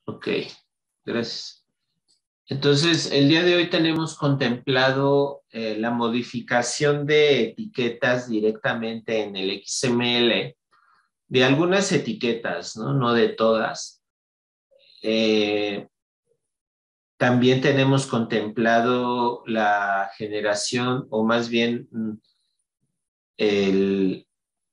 Ok, gracias. Entonces, el día de hoy tenemos contemplado la modificación de etiquetas directamente en el XML, de algunas etiquetas, ¿no? No de todas. Eh, También tenemos contemplado la generación, o más bien el,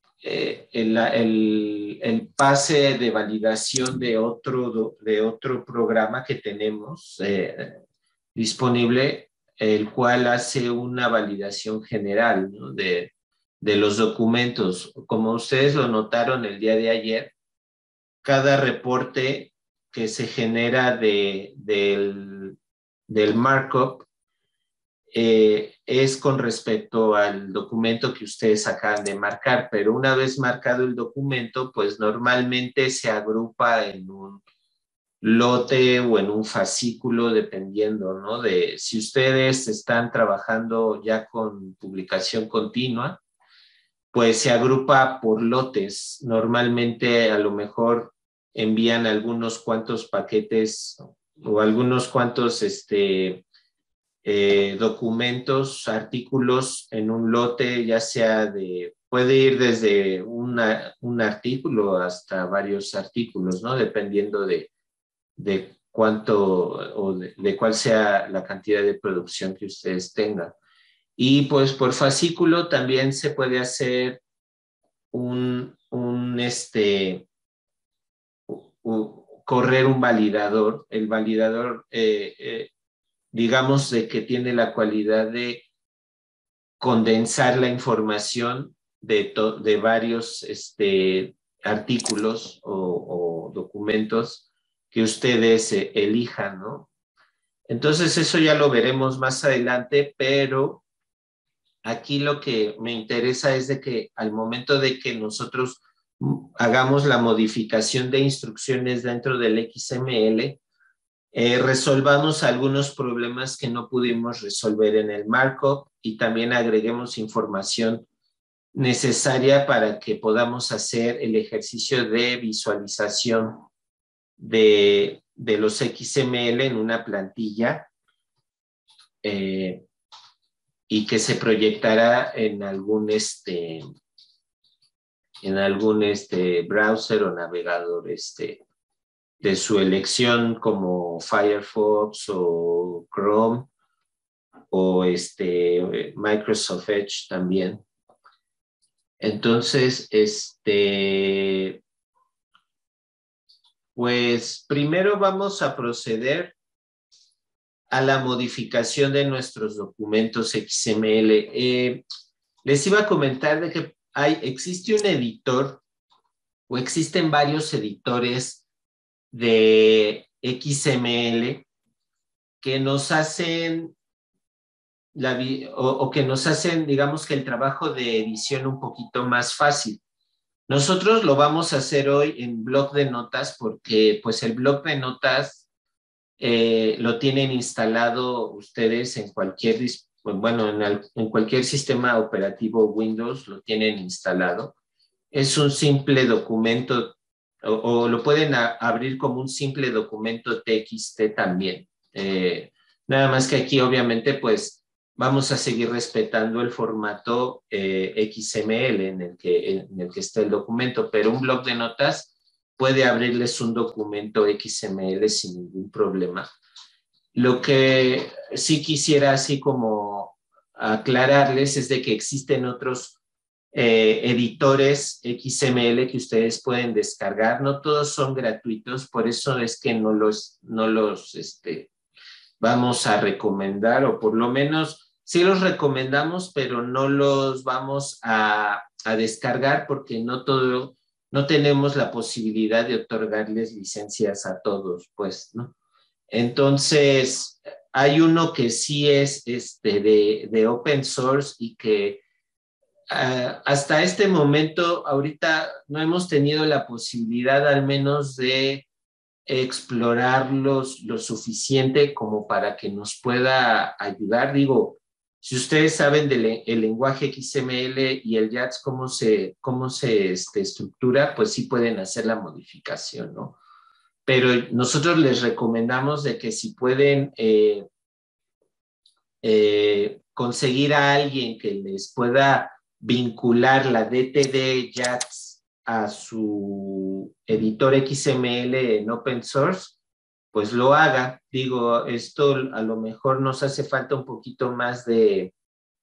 el pase de validación de otro programa que tenemos disponible, el cual hace una validación general, ¿no? de los documentos. Como ustedes lo notaron el día de ayer, cada reporte que se genera del markup es con respecto al documento que ustedes acaban de marcar, pero una vez marcado el documento, pues normalmente se agrupa en un lote o en un fascículo, dependiendo, ¿no? De si ustedes están trabajando ya con publicación continua, pues se agrupa por lotes. Normalmente a lo mejor envían algunos cuantos paquetes o algunos cuantos documentos, artículos en un lote, ya sea puede ir desde un artículo hasta varios artículos, ¿no? Dependiendo de cuánto o de cuál sea la cantidad de producción que ustedes tengan. Y pues por fascículo también se puede hacer correr un validador. El validador, digamos, de que tiene la cualidad de condensar la información de varios artículos o documentos que ustedes elijan, ¿no? Entonces eso ya lo veremos más adelante, pero aquí lo que me interesa es de que al momento de que nosotros hagamos la modificación de instrucciones dentro del XML, resolvamos algunos problemas que no pudimos resolver en el markup y también agreguemos información necesaria para que podamos hacer el ejercicio de visualización de los XML en una plantilla y que se proyectará en algún browser o navegador de su elección, como Firefox o Chrome o Microsoft Edge también. Entonces, pues primero vamos a proceder a la modificación de nuestros documentos XML. Les iba a comentar de que existe un editor o existen varios editores de XML que nos hacen que nos hacen, digamos, que el trabajo de edición un poquito más fácil. Nosotros lo vamos a hacer hoy en blog de notas porque pues el blog de notas lo tienen instalado ustedes en cualquier, bueno, en cualquier sistema operativo Windows lo tienen instalado. Es un simple documento o lo pueden abrir como un simple documento TXT también. Nada más que aquí obviamente pues vamos a seguir respetando el formato XML en el que está el documento, pero un blog de notas puede abrirles un documento XML sin ningún problema. Lo que sí quisiera así como aclararles es de que existen otros editores XML que ustedes pueden descargar. No todos son gratuitos, por eso es que no los vamos a recomendar, o por lo menos sí los recomendamos, pero no los vamos a descargar porque no tenemos la posibilidad de otorgarles licencias a todos, pues, ¿no? Entonces, hay uno que sí es de open source y que hasta este momento, ahorita no hemos tenido la posibilidad al menos de explorarlos lo suficiente como para que nos pueda ayudar. Digo, si ustedes saben el lenguaje XML y el JAX, cómo se estructura, pues sí pueden hacer la modificación, ¿no? pero nosotros les recomendamos de que si pueden conseguir a alguien que les pueda vincular la DTD JATS a su editor XML en open source, pues lo haga. Digo, esto a lo mejor nos hace falta un poquito más de,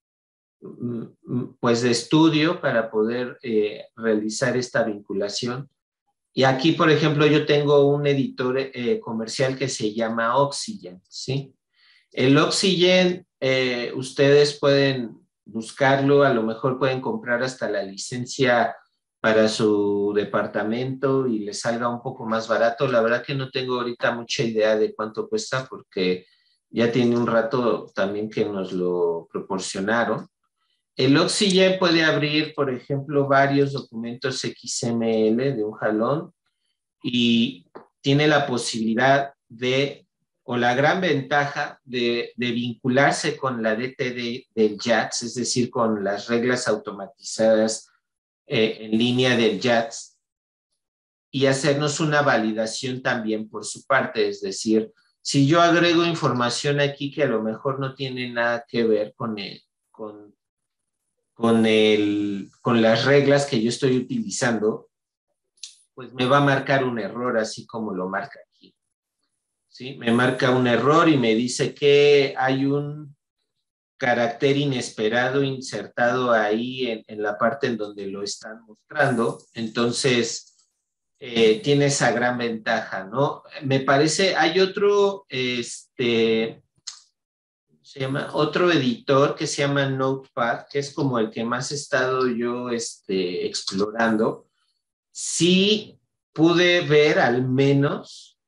pues de estudio para poder realizar esta vinculación. Y aquí, por ejemplo, yo tengo un editor comercial que se llama Oxygen, ¿sí? El Oxygen, ustedes pueden buscarlo, a lo mejor pueden comprar hasta la licencia para su departamento y les salga un poco más barato. La verdad que no tengo ahorita mucha idea de cuánto cuesta porque ya tiene un rato también que nos lo proporcionaron. El Oxygen puede abrir, por ejemplo, varios documentos XML de un jalón y tiene la posibilidad de, o la gran ventaja de vincularse con la DTD del JATS, es decir, con las reglas automatizadas en línea del JATS, y hacernos una validación también por su parte, es decir, si yo agrego información aquí que a lo mejor no tiene nada que ver con las reglas que yo estoy utilizando, pues me va a marcar un error así como lo marca aquí. ¿Sí? Me marca un error y me dice que hay un carácter inesperado insertado ahí en la parte en donde lo están mostrando. Entonces, tiene esa gran ventaja, ¿no? Me parece, hay otro, se llama, otro editor que se llama Notepad, que es como el que más he estado yo explorando. Sí pude ver al menos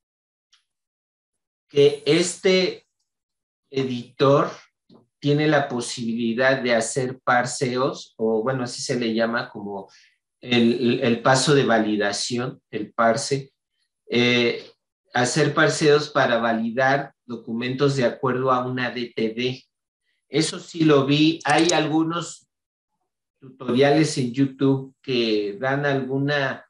que este editor tiene la posibilidad de hacer parseos, o bueno, así se le llama como el paso de validación, el parse, eh, hacer parseos para validar documentos de acuerdo a una DTD. Eso sí lo vi. Hay algunos tutoriales en YouTube que dan alguna,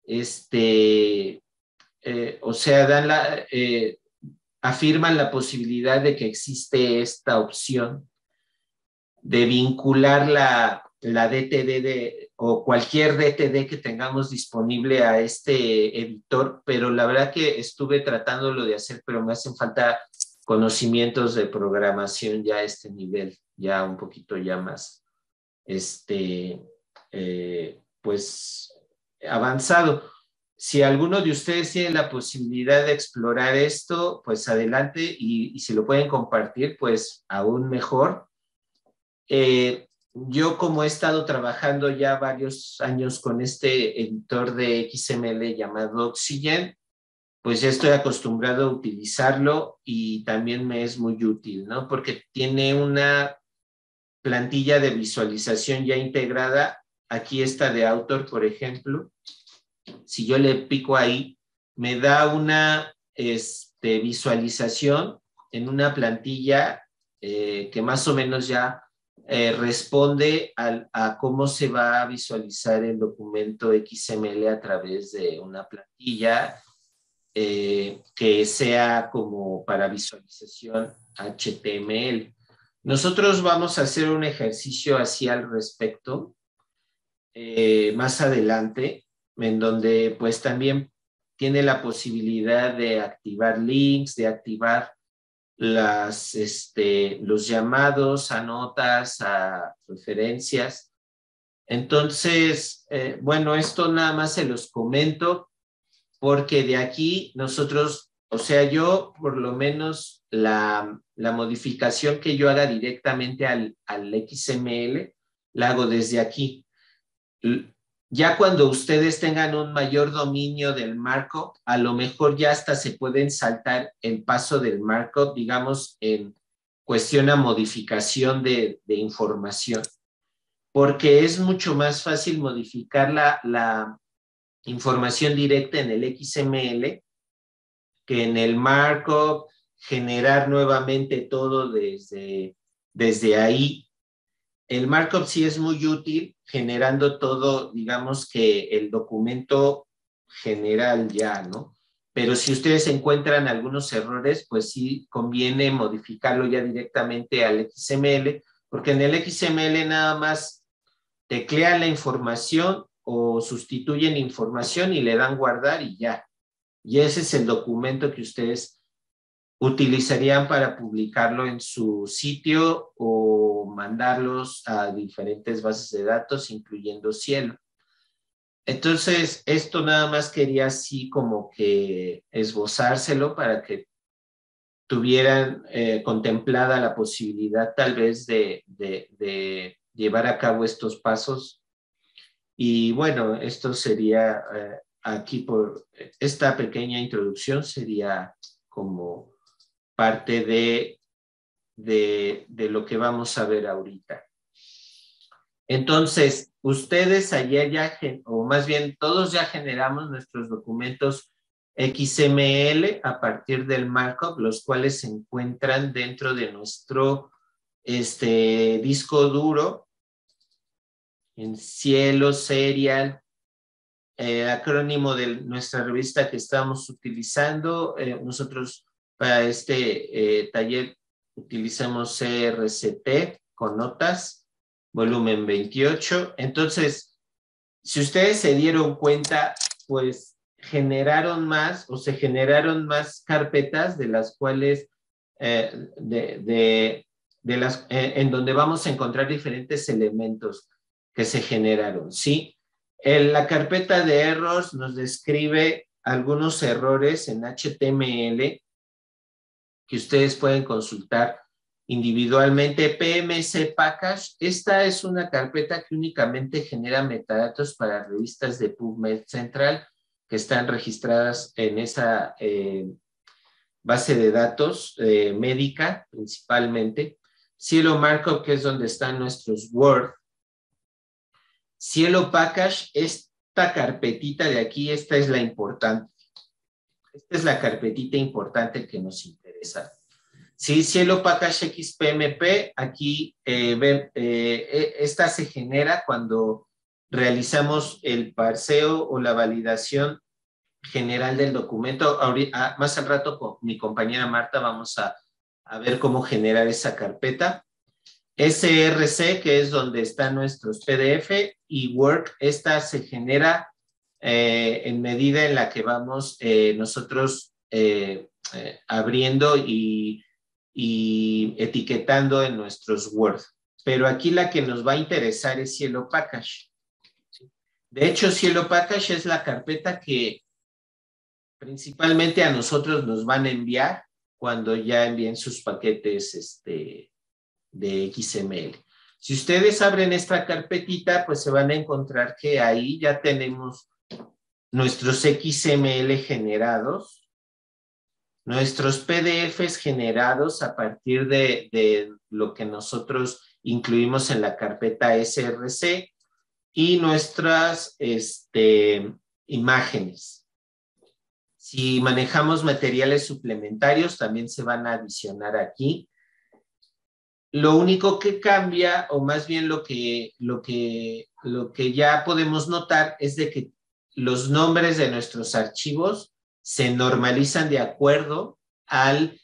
o sea, afirman la posibilidad de que existe esta opción de vincular la DTD o cualquier DTD que tengamos disponible a este editor, pero la verdad que estuve tratándolo de hacer, pero me hacen falta conocimientos de programación ya a este nivel, ya un poquito ya más, pues avanzado. Si alguno de ustedes tiene la posibilidad de explorar esto, pues adelante y si lo pueden compartir, pues aún mejor. Yo como he estado trabajando ya varios años con este editor de XML llamado Oxygen, pues ya estoy acostumbrado a utilizarlo y también me es muy útil, ¿no? Porque tiene una plantilla de visualización ya integrada. Aquí está de Author, por ejemplo. Si yo le pico ahí, me da una visualización en una plantilla que más o menos ya responde a cómo se va a visualizar el documento XML a través de una plantilla que sea como para visualización HTML. Nosotros vamos a hacer un ejercicio así al respecto más adelante, en donde pues también tiene la posibilidad de activar links, de activar los llamados a notas, a referencias. Entonces, bueno, esto nada más se los comento porque de aquí nosotros, o sea, yo por lo menos la modificación que yo haga directamente al XML, la hago desde aquí. Ya cuando ustedes tengan un mayor dominio del markup, a lo mejor ya hasta se pueden saltar el paso del markup, digamos, en cuestión a modificación de información, porque es mucho más fácil modificar la información directa en el XML que en el markup, generar nuevamente todo desde ahí. El markup sí es muy útil generando todo, digamos que el documento general ya, ¿no? pero si ustedes encuentran algunos errores, pues sí conviene modificarlo ya directamente al XML, porque en el XML nada más teclean la información o sustituyen información y le dan guardar y ya. Y ese es el documento que ustedes utilizarían para publicarlo en su sitio o mandarlos a diferentes bases de datos, incluyendo Cielo. Entonces, esto nada más quería así como que esbozárselo para que tuvieran contemplada la posibilidad tal vez de llevar a cabo estos pasos. Y bueno, esto sería aquí por esta pequeña introducción sería como parte de lo que vamos a ver ahorita. Entonces, ustedes allá ya, o más bien todos ya generamos nuestros documentos XML a partir del markup, los cuales se encuentran dentro de nuestro disco duro, en Cielo, Serial, acrónimo de nuestra revista que estamos utilizando. Nosotros para este taller utilizamos CRCT con notas, volumen 28. Entonces, si ustedes se dieron cuenta, pues generaron más o se generaron más carpetas de las cuales, en donde vamos a encontrar diferentes elementos que se generaron, ¿sí? La carpeta de errors nos describe algunos errores en HTML que ustedes pueden consultar individualmente. PMC Package, esta es una carpeta que únicamente genera metadatos para revistas de PubMed Central que están registradas en esa base de datos médica principalmente. Cielo Markup, que es donde están nuestros Word. Cielo Package, esta carpetita de aquí, esta es la importante. Esta es la carpetita importante que nos interesa. Sí, Cielo Package XPMP, aquí esta se genera cuando realizamos el parseo o la validación general del documento. Ahorita, más al rato con mi compañera Marta vamos a ver cómo generar esa carpeta. SRC, que es donde están nuestros PDF, y Work, esta se genera en medida en la que vamos nosotros abriendo y etiquetando en nuestros Word. Pero aquí la que nos va a interesar es Cielo Package. De hecho, Cielo Package es la carpeta que principalmente a nosotros nos van a enviar cuando ya envíen sus paquetes de XML. Si ustedes abren esta carpetita, pues se van a encontrar que ahí ya tenemos nuestros XML generados, nuestros PDFs generados a partir de lo que nosotros incluimos en la carpeta SRC y nuestras imágenes. Si manejamos materiales suplementarios, también se van a adicionar aquí. Lo único que cambia, o más bien lo que ya podemos notar, es de que los nombres de nuestros archivos se normalizan de acuerdo al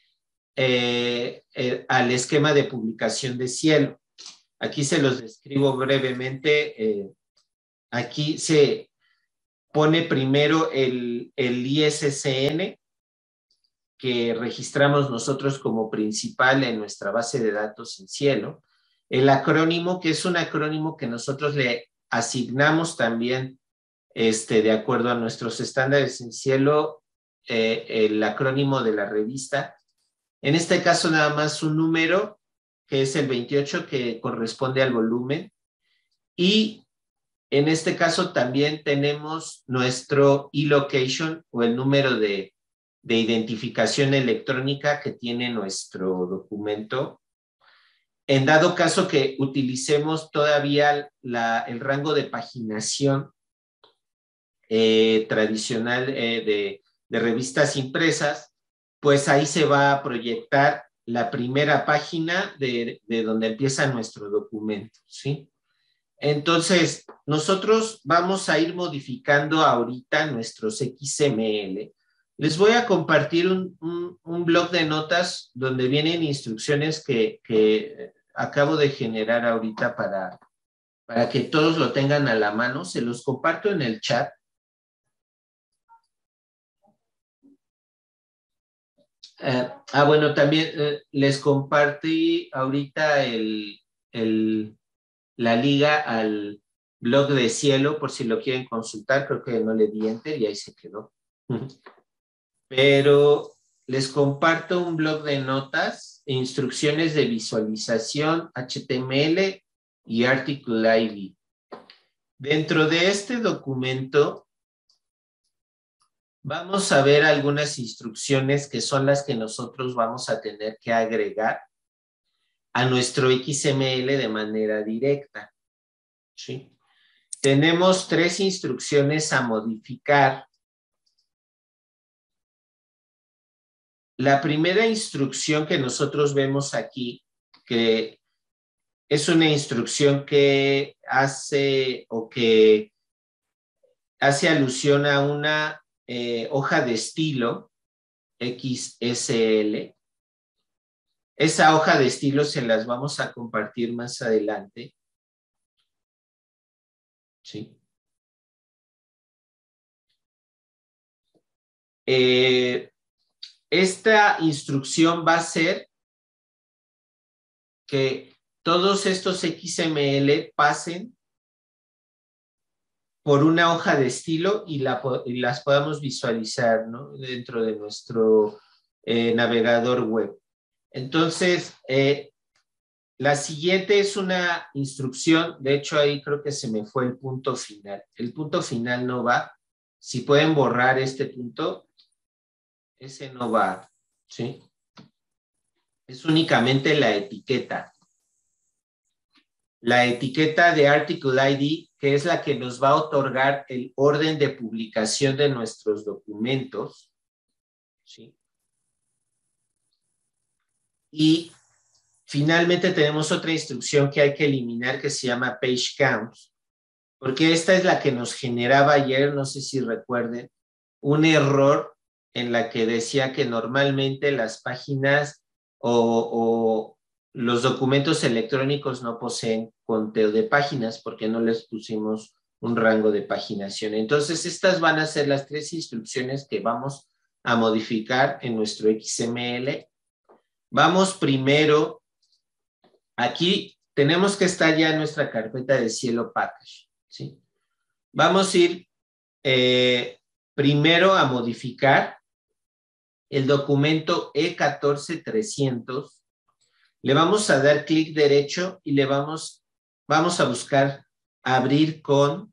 esquema de publicación de Cielo. Aquí se los describo brevemente. Aquí se pone primero el ISSN, que registramos nosotros como principal en nuestra base de datos en Cielo. El acrónimo, que es un acrónimo que nosotros le asignamos también de acuerdo a nuestros estándares en Cielo, el acrónimo de la revista. En este caso nada más un número, que es el 28, que corresponde al volumen. Y en este caso también tenemos nuestro e-location o el número de identificación electrónica que tiene nuestro documento. En dado caso que utilicemos todavía el rango de paginación tradicional de revistas impresas, pues ahí se va a proyectar la primera página de donde empieza nuestro documento, ¿sí? Entonces, nosotros vamos a ir modificando ahorita nuestros XML. Les voy a compartir un blog de notas donde vienen instrucciones que acabo de generar ahorita para que todos lo tengan a la mano. Se los comparto en el chat. Bueno, también les compartí ahorita la liga al blog de Cielo por si lo quieren consultar. Creo que no le di enter y ahí se quedó. Pero les comparto un blog de notas, instrucciones de visualización, HTML y Article ID. Dentro de este documento vamos a ver algunas instrucciones que son las que nosotros vamos a tener que agregar a nuestro XML de manera directa. ¿Sí? Tenemos 3 instrucciones a modificar. La primera instrucción que nosotros vemos aquí, que es una instrucción que hace alusión a una hoja de estilo XSL. Esa hoja de estilo se las vamos a compartir más adelante. Sí. Esta instrucción va a ser que todos estos XML pasen por una hoja de estilo y las podamos visualizar, ¿no? Dentro de nuestro navegador web. Entonces, la siguiente es una instrucción, de hecho ahí creo que se me fue el punto final. El punto final no va. Si pueden borrar este punto, ese no va, ¿sí? Es únicamente la etiqueta. La etiqueta de Article ID, que es la que nos va a otorgar el orden de publicación de nuestros documentos, ¿sí? Y finalmente tenemos otra instrucción que hay que eliminar que se llama Page Count, porque esta es la que nos generaba ayer, no sé si recuerden, un error en la que decía que normalmente las páginas o los documentos electrónicos no poseen conteo de páginas porque no les pusimos un rango de paginación. Entonces, estas van a ser las 3 instrucciones que vamos a modificar en nuestro XML. Vamos primero, aquí tenemos que estar ya en nuestra carpeta de Cielo Package, ¿sí? Vamos a ir primero a modificar el documento E14300. Le vamos a dar clic derecho y vamos a buscar abrir con,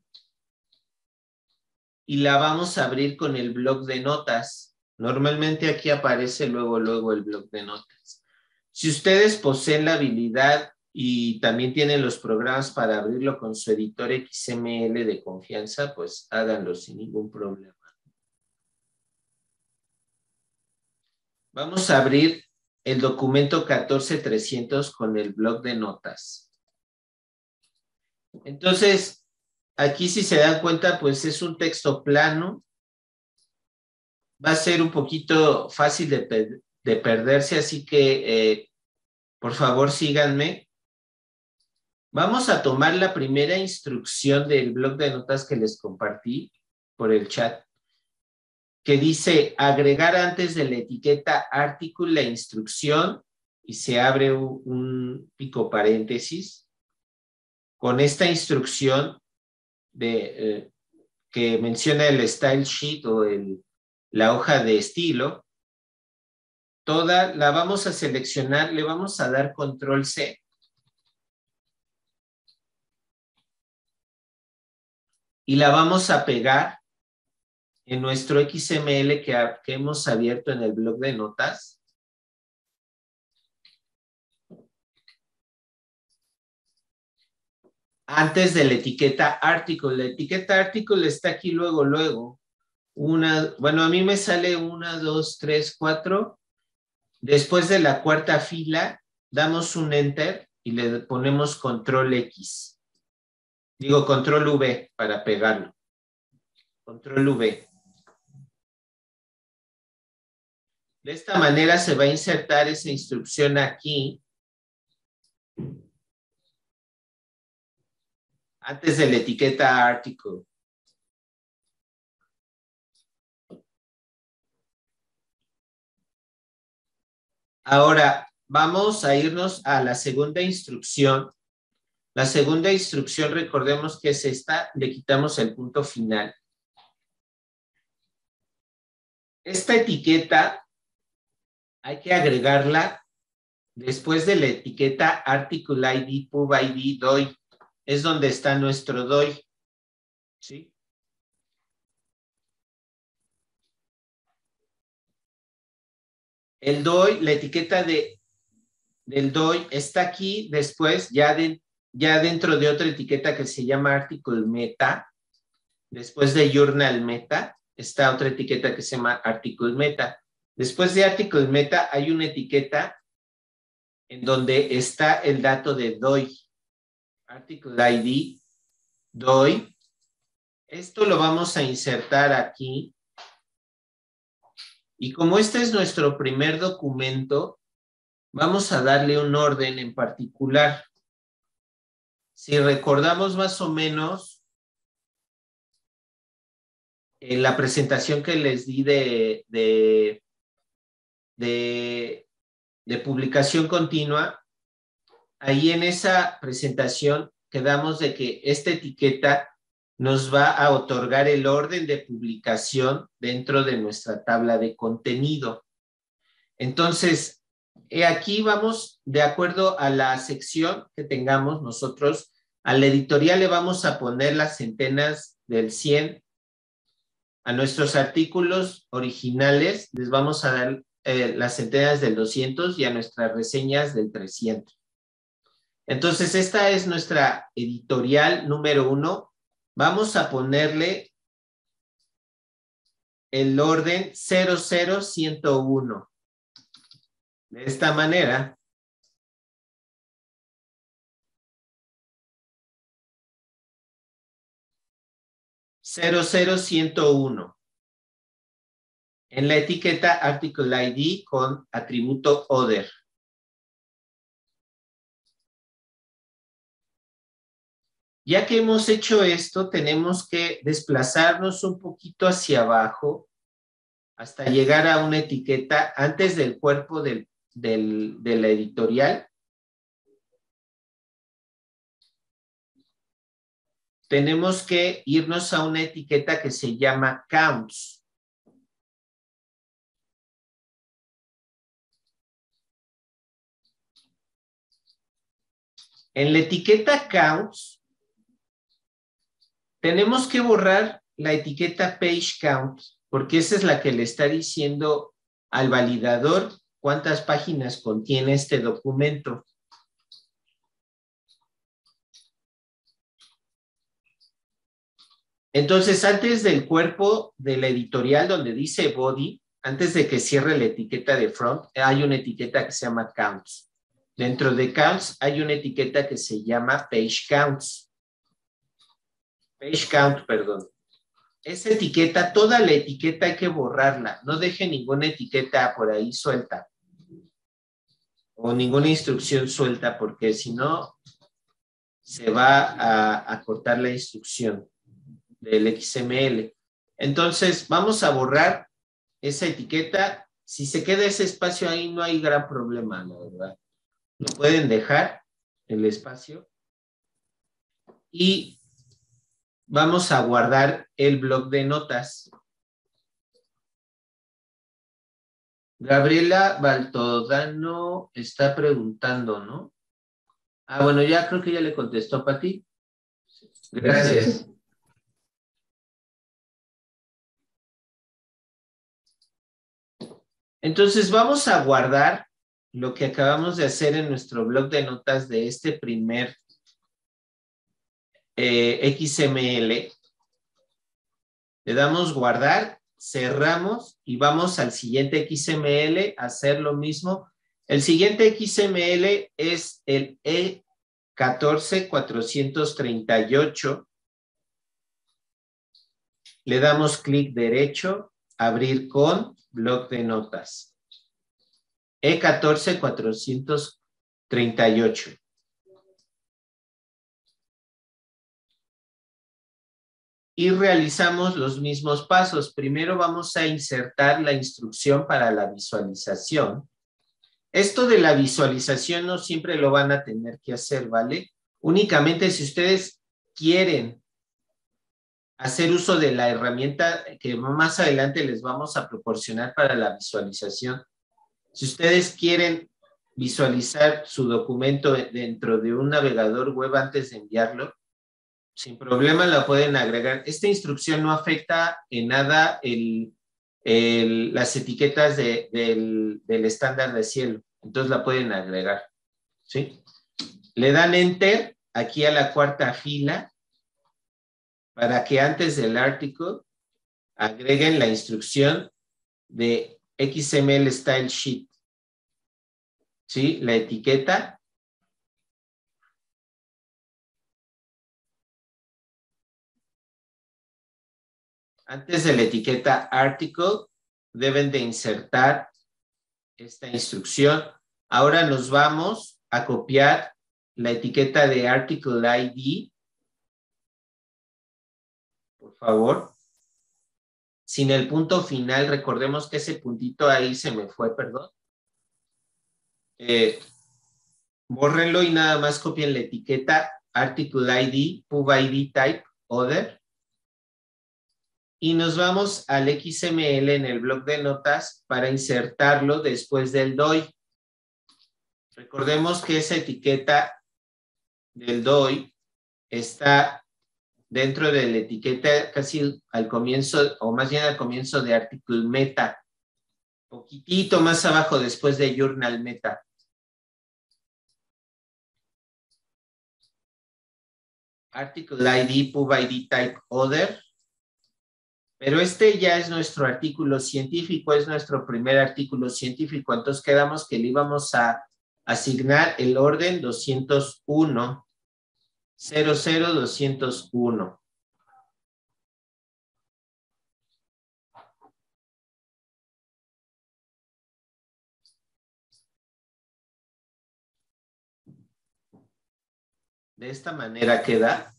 y la vamos a abrir con el bloc de notas. Normalmente aquí aparece luego el bloc de notas. Si ustedes poseen la habilidad y también tienen los programas para abrirlo con su editor XML de confianza, pues háganlo sin ningún problema. Vamos a abrir el documento 14300 con el bloc de notas. Entonces, aquí si se dan cuenta, pues es un texto plano. Va a ser un poquito fácil de perderse, así que por favor síganme. Vamos a tomar la primera instrucción del bloc de notas que les compartí por el chat, que dice agregar antes de la etiqueta artículo la instrucción y se abre un pico paréntesis. Con esta instrucción que menciona el style sheet o la hoja de estilo, toda la vamos a seleccionar, le vamos a dar control C. Y la vamos a pegar en nuestro XML que hemos abierto en el bloc de notas. Antes de la etiqueta article. La etiqueta article está aquí luego. Bueno, a mí me sale 1, 2, 3, 4. Después de la cuarta fila, damos un enter y le ponemos control X. Digo control V para pegarlo. Control V. De esta manera se va a insertar esa instrucción aquí, antes de la etiqueta article. Ahora, vamos a irnos a la segunda instrucción. La segunda instrucción, recordemos que es esta, le quitamos el punto final. Esta etiqueta hay que agregarla después de la etiqueta article ID, pub ID, DOI. Es donde está nuestro DOI. ¿Sí? El DOI, la etiqueta del DOI está aquí después, ya dentro de otra etiqueta que se llama article meta. Después de journal meta, está otra etiqueta que se llama article meta. Después de article meta hay una etiqueta en donde está el dato de DOI. Article ID, DOI. Esto lo vamos a insertar aquí. Y como este es nuestro primer documento, vamos a darle un orden en particular. Si recordamos más o menos en la presentación que les di de publicación continua, ahí en esa presentación quedamos de que esta etiqueta nos va a otorgar el orden de publicación dentro de nuestra tabla de contenido. Entonces, aquí vamos, de acuerdo a la sección que tengamos nosotros, al editorial le vamos a poner las centenas del 100, a nuestros artículos originales les vamos a dar las centenas del 200 y a nuestras reseñas del 300. Entonces, esta es nuestra editorial número 1. Vamos a ponerle el orden 00101. De esta manera. (00101) en la etiqueta article ID con atributo other. Ya que hemos hecho esto, tenemos que desplazarnos un poquito hacia abajo hasta llegar a una etiqueta antes del cuerpo de la editorial. Tenemos que irnos a una etiqueta que se llama counts. En la etiqueta counts, tenemos que borrar la etiqueta page count, porque esa es la que le está diciendo al validador cuántas páginas contiene este documento. Entonces, antes del cuerpo de la editorial donde dice body, antes de que cierre la etiqueta de front, hay una etiqueta que se llama counts. Dentro de counts hay una etiqueta que se llama page counts. Page count, perdón. Esa etiqueta, toda la etiqueta hay que borrarla. No deje ninguna etiqueta por ahí suelta. O ninguna instrucción suelta, porque si no, se va a cortar la instrucción del XML. Entonces, vamos a borrar esa etiqueta. Si se queda ese espacio ahí, no hay gran problema, la verdad. Lo pueden dejar, el espacio. Y vamos a guardar el bloc de notas. Gabriela Baltodano está preguntando, ¿no? Ah, bueno, ya creo que ya le contestó Pati. Gracias. Entonces vamos a guardar lo que acabamos de hacer en nuestro bloc de notas de este primer XML. Le damos guardar, cerramos y vamos al siguiente XML a hacer lo mismo. El siguiente XML es el E14438. Le damos clic derecho, abrir con bloc de notas. E14438. Y realizamos los mismos pasos. Primero vamos a insertar la instrucción para la visualización. Esto de la visualización no siempre lo van a tener que hacer, ¿vale? Únicamente si ustedes quieren hacer uso de la herramienta que más adelante les vamos a proporcionar para la visualización. Si ustedes quieren visualizar su documento dentro de un navegador web antes de enviarlo, sin problema la pueden agregar. Esta instrucción no afecta en nada las etiquetas del estándar de cielo. Entonces la pueden agregar. ¿Sí? Le dan Enter aquí a la cuarta fila para que antes del artículo agreguen la instrucción de XML Style Sheet. ¿Sí? La etiqueta. Antes de la etiqueta article, deben de insertar esta instrucción. Ahora nos vamos a copiar la etiqueta de article ID. Por favor. Sin el punto final, recordemos que ese puntito ahí se me fue, perdón. Bórrenlo y nada más copien la etiqueta article ID, pub ID type, other. Y nos vamos al XML en el bloc de notas para insertarlo después del DOI. Recordemos que esa etiqueta del DOI está dentro de la etiqueta casi al comienzo, o más bien al comienzo de article meta. Poquitito más abajo después de journal meta. Article ID, pub ID type other. Pero este ya es nuestro artículo científico, es nuestro primer artículo científico. Entonces quedamos que le íbamos a asignar el orden 201, 00201. De esta manera queda.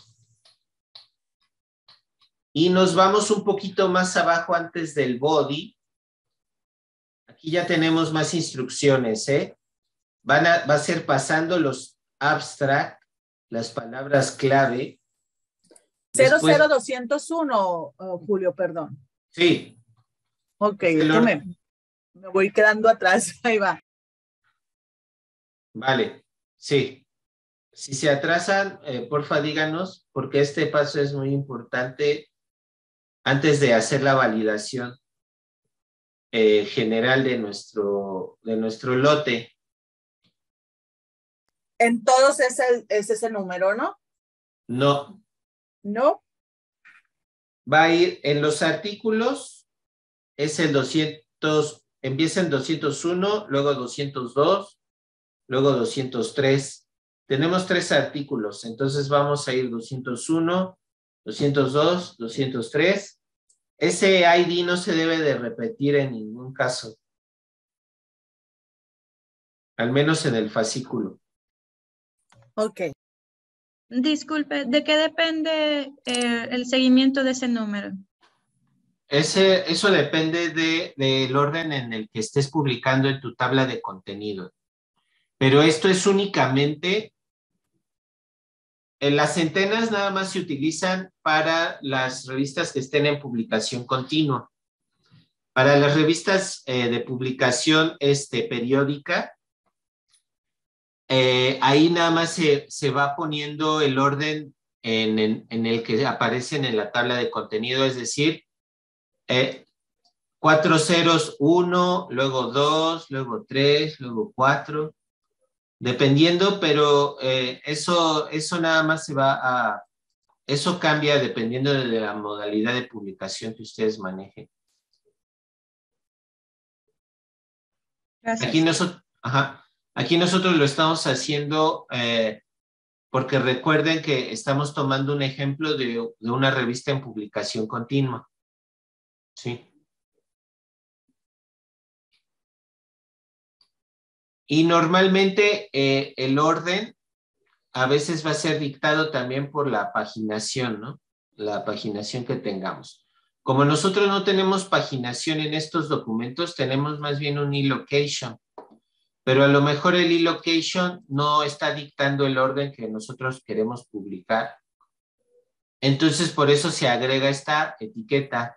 Y nos vamos un poquito más abajo antes del body. Aquí ya tenemos más instrucciones, ¿eh? Va a ser pasando los abstract, las palabras clave. Después, 00201, Julio, perdón. Sí. Ok, me voy quedando atrás. Ahí va. Vale, sí. Si se atrasan, porfa díganos, porque este paso es muy importante antes de hacer la validación general de nuestro lote. En todos es ese número, ¿no? No. ¿No? Va a ir en los artículos, es el 200, empieza en 201, luego 202, luego 203. Tenemos 3 artículos, entonces vamos a ir 201, 202, 203. Ese ID no se debe de repetir en ningún caso, al menos en el fascículo. Ok. Disculpe, ¿de qué depende el seguimiento de ese número? Eso depende del orden en el que estés publicando en tu tabla de contenido. Pero esto es únicamente, las centenas nada más se utilizan para las revistas que estén en publicación continua. Para las revistas de publicación periódica, ahí nada más se va poniendo el orden en el que aparecen en la tabla de contenido, es decir, 4 ceros, 1, luego 2, luego 3, luego 4, dependiendo, pero eso nada más eso cambia dependiendo de la modalidad de publicación que ustedes manejen. Gracias. Aquí nosotros lo estamos haciendo porque recuerden que estamos tomando un ejemplo de una revista en publicación continua. Sí. Y normalmente el orden a veces va a ser dictado también por la paginación, ¿no? La paginación que tengamos. Como nosotros no tenemos paginación en estos documentos, tenemos más bien un e-location. Pero a lo mejor el e-location no está dictando el orden que nosotros queremos publicar. Entonces, por eso se agrega esta etiqueta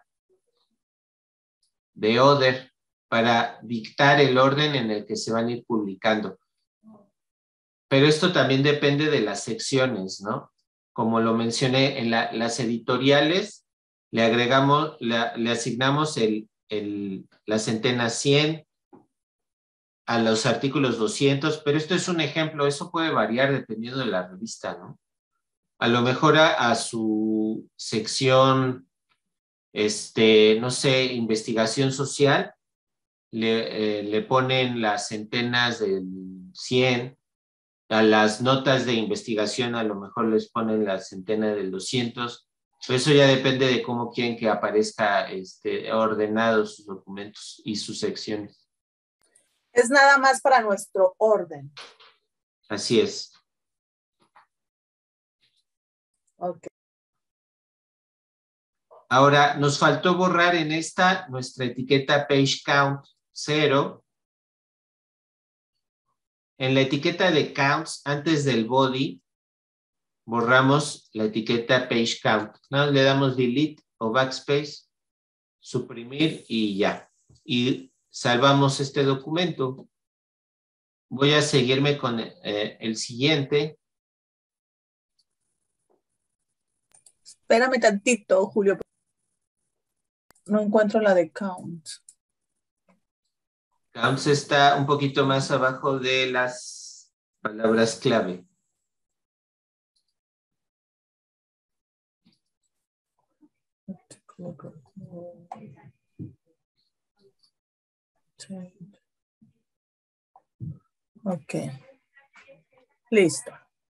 de order para dictar el orden en el que se van a ir publicando. Pero esto también depende de las secciones, ¿no? Como lo mencioné, en las editoriales le agregamos, le asignamos la centena 100 a los artículos 200, pero esto es un ejemplo, eso puede variar dependiendo de la revista, ¿no? A lo mejor a su sección, no sé, investigación social, le ponen las centenas del 100, a las notas de investigación a lo mejor les ponen la centena del 200, pero eso ya depende de cómo quieren que aparezca ordenados sus documentos y sus secciones. Es nada más para nuestro orden. Así es. Ok. Ahora, nos faltó borrar en esta nuestra etiqueta page count 0. En la etiqueta de counts, antes del body, borramos la etiqueta page count. ¿No? Le damos delete o backspace, suprimir y ya. Y salvamos este documento. Voy a seguirme con el siguiente. Espérame tantito, Julio. No encuentro la de count. Counts está un poquito más abajo de las palabras clave. Ok. Listo.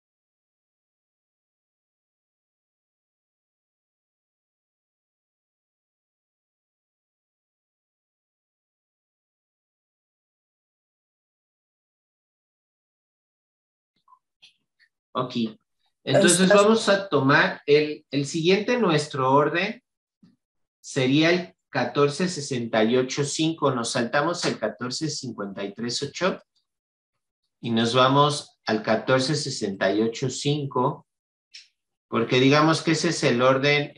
Ok. Entonces vamos a tomar el siguiente en nuestro orden. Sería el 1468.5. Nos saltamos el 1453.8 y nos vamos al 1468.5 porque digamos que ese es el orden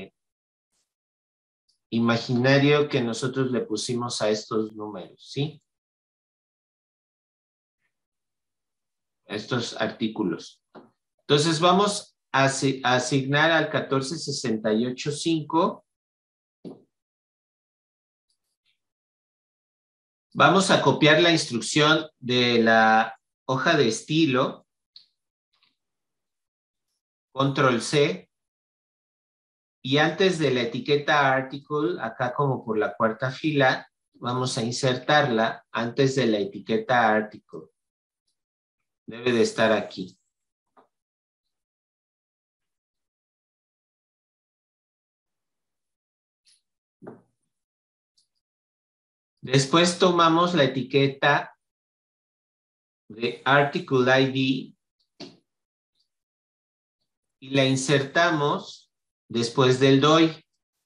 imaginario que nosotros le pusimos a estos números, ¿sí? A estos artículos. Entonces vamos a asignar al 1468.5. Vamos a copiar la instrucción de la hoja de estilo, control C, y antes de la etiqueta article, acá como por la cuarta fila, vamos a insertarla antes de la etiqueta article. Debe de estar aquí. Después tomamos la etiqueta de article ID y la insertamos después del DOI.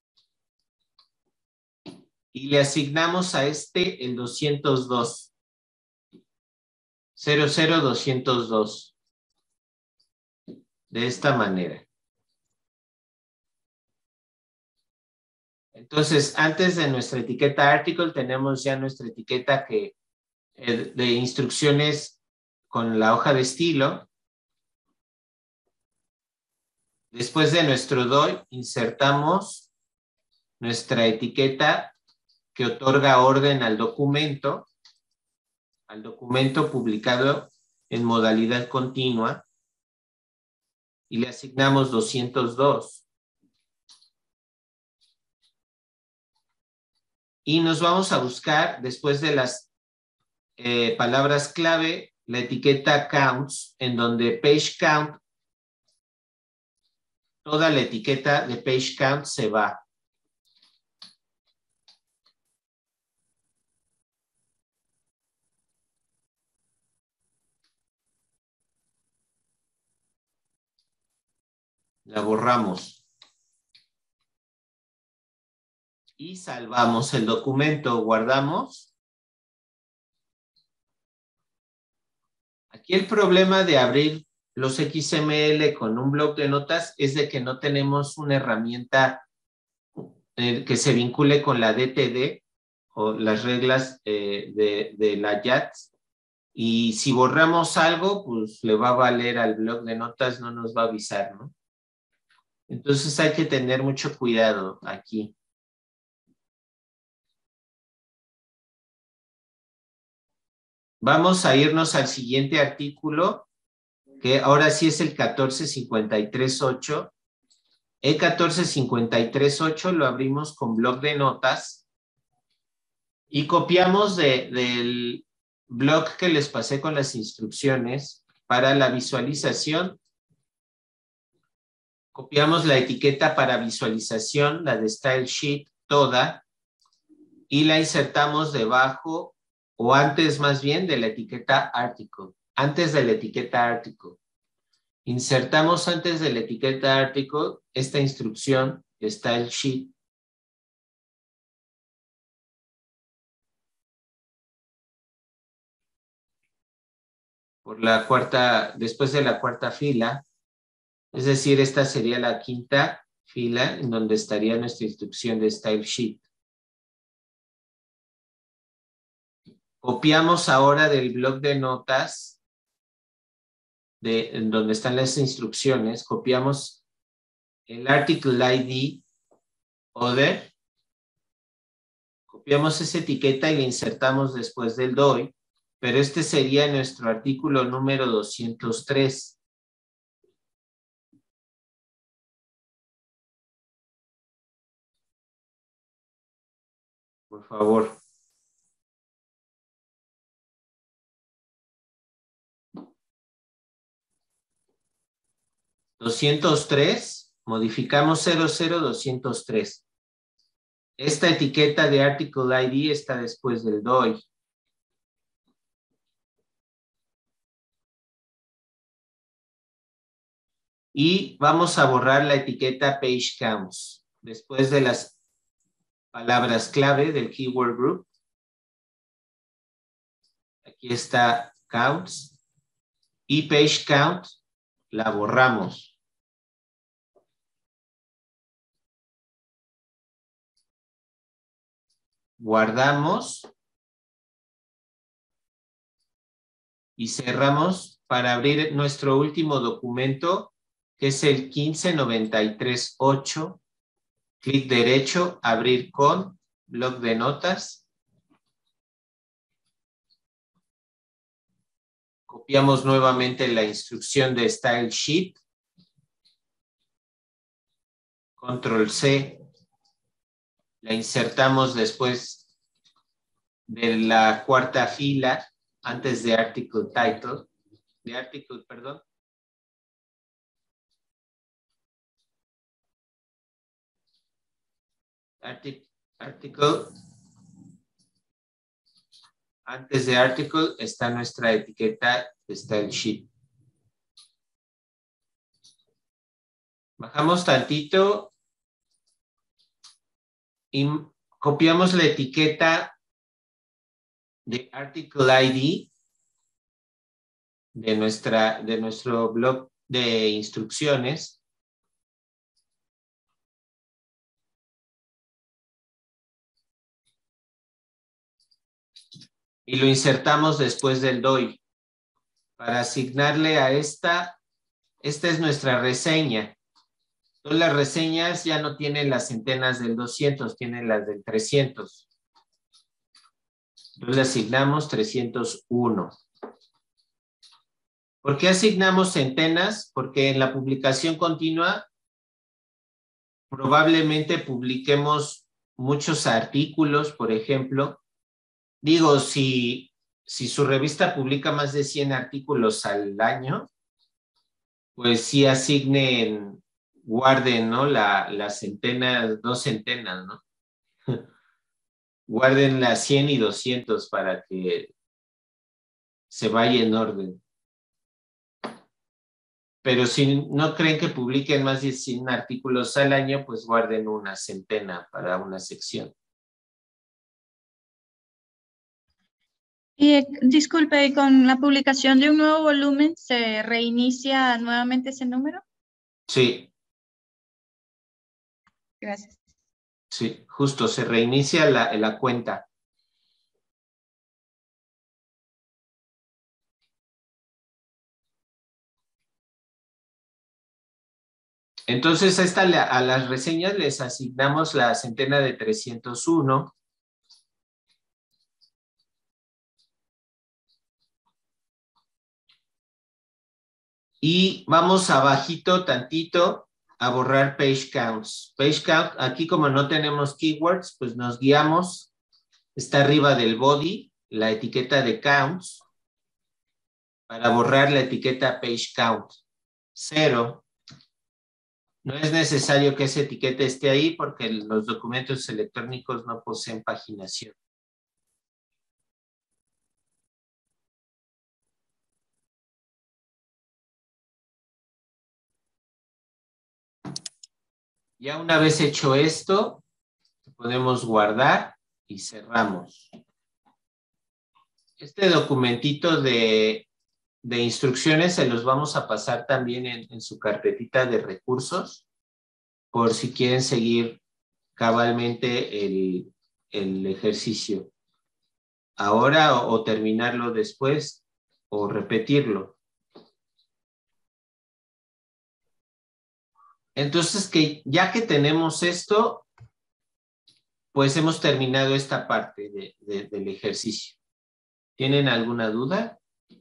Y le asignamos a el 202. 00202. De esta manera. Entonces, antes de nuestra etiqueta article, tenemos ya nuestra etiqueta de instrucciones con la hoja de estilo. Después de nuestro DOI, insertamos nuestra etiqueta que otorga orden al documento publicado en modalidad continua, y le asignamos 202. Y nos vamos a buscar, después de las palabras clave, la etiqueta counts, en donde page count, toda la etiqueta de page count se va. La borramos. Y salvamos el documento, guardamos. Aquí el problema de abrir los XML con un bloc de notas es de que no tenemos una herramienta que se vincule con la DTD o las reglas de la JATS. Y si borramos algo, pues le va a valer al bloc de notas, no nos va a avisar, ¿no? Entonces hay que tener mucho cuidado aquí. Vamos a irnos al siguiente artículo, que ahora sí es el 1453.8. El 1453.8 lo abrimos con bloc de notas y copiamos del bloc que les pasé con las instrucciones para la visualización. Copiamos la etiqueta para visualización, la de Style Sheet, toda, y la insertamos debajo o antes más bien de la etiqueta Article, antes de la etiqueta Article. Insertamos antes de la etiqueta Article esta instrucción, Style Sheet. Por la cuarta, después de la cuarta fila, es decir, esta sería la quinta fila en donde estaría nuestra instrucción de Style Sheet. Copiamos ahora del bloc de notas, en donde están las instrucciones, copiamos el Article ID Other, copiamos esa etiqueta y la insertamos después del DOI, pero este sería nuestro artículo número 203. Por favor. Modificamos 00203. Esta etiqueta de Article ID está después del DOI. Y vamos a borrar la etiqueta Page Counts después de las palabras clave del Keyword Group. Aquí está Counts. Y Page Count la borramos. Guardamos y cerramos para abrir nuestro último documento, que es el 1593.8. Clic derecho, abrir con bloc de notas. Copiamos nuevamente la instrucción de Style Sheet. Control C. La insertamos después de la cuarta fila, antes de Article Title, perdón. Article. Antes de Article está nuestra etiqueta de Style Sheet. Bajamos tantito y copiamos la etiqueta de Article ID de nuestro bloc de instrucciones. Y lo insertamos después del DOI. Para asignarle a esta es nuestra reseña. Entonces las reseñas ya no tienen las centenas del 200, tienen las del 300. Entonces le asignamos 301. ¿Por qué asignamos centenas? Porque en la publicación continua probablemente publiquemos muchos artículos, por ejemplo. Digo, si su revista publica más de 100 artículos al año, pues sí asignen, guarden, ¿no? Las centenas, 2 centenas, ¿no? Guarden las 100 y 200 para que se vaya en orden. pero si no creen que publiquen más de 100 artículos al año, pues guarden una centena para una sección. Y disculpe, ¿y con la publicación de un nuevo volumen se reinicia nuevamente ese número? Sí. Gracias. Sí, justo, se reinicia la cuenta. Entonces, a las reseñas les asignamos la centena de 301. Y vamos abajito tantito a borrar page counts. Page count, aquí como no tenemos keywords, pues nos guiamos. Está arriba del body, la etiqueta de counts, para borrar la etiqueta page count. 0. No es necesario que esa etiqueta esté ahí porque los documentos electrónicos no poseen paginación. Ya una vez hecho esto, podemos guardar y cerramos. Este documentito de instrucciones se los vamos a pasar también en su carpetita de recursos por si quieren seguir cabalmente el ejercicio ahora o terminarlo después o repetirlo. Entonces, ya que tenemos esto, pues hemos terminado esta parte del ejercicio. ¿Tienen alguna duda?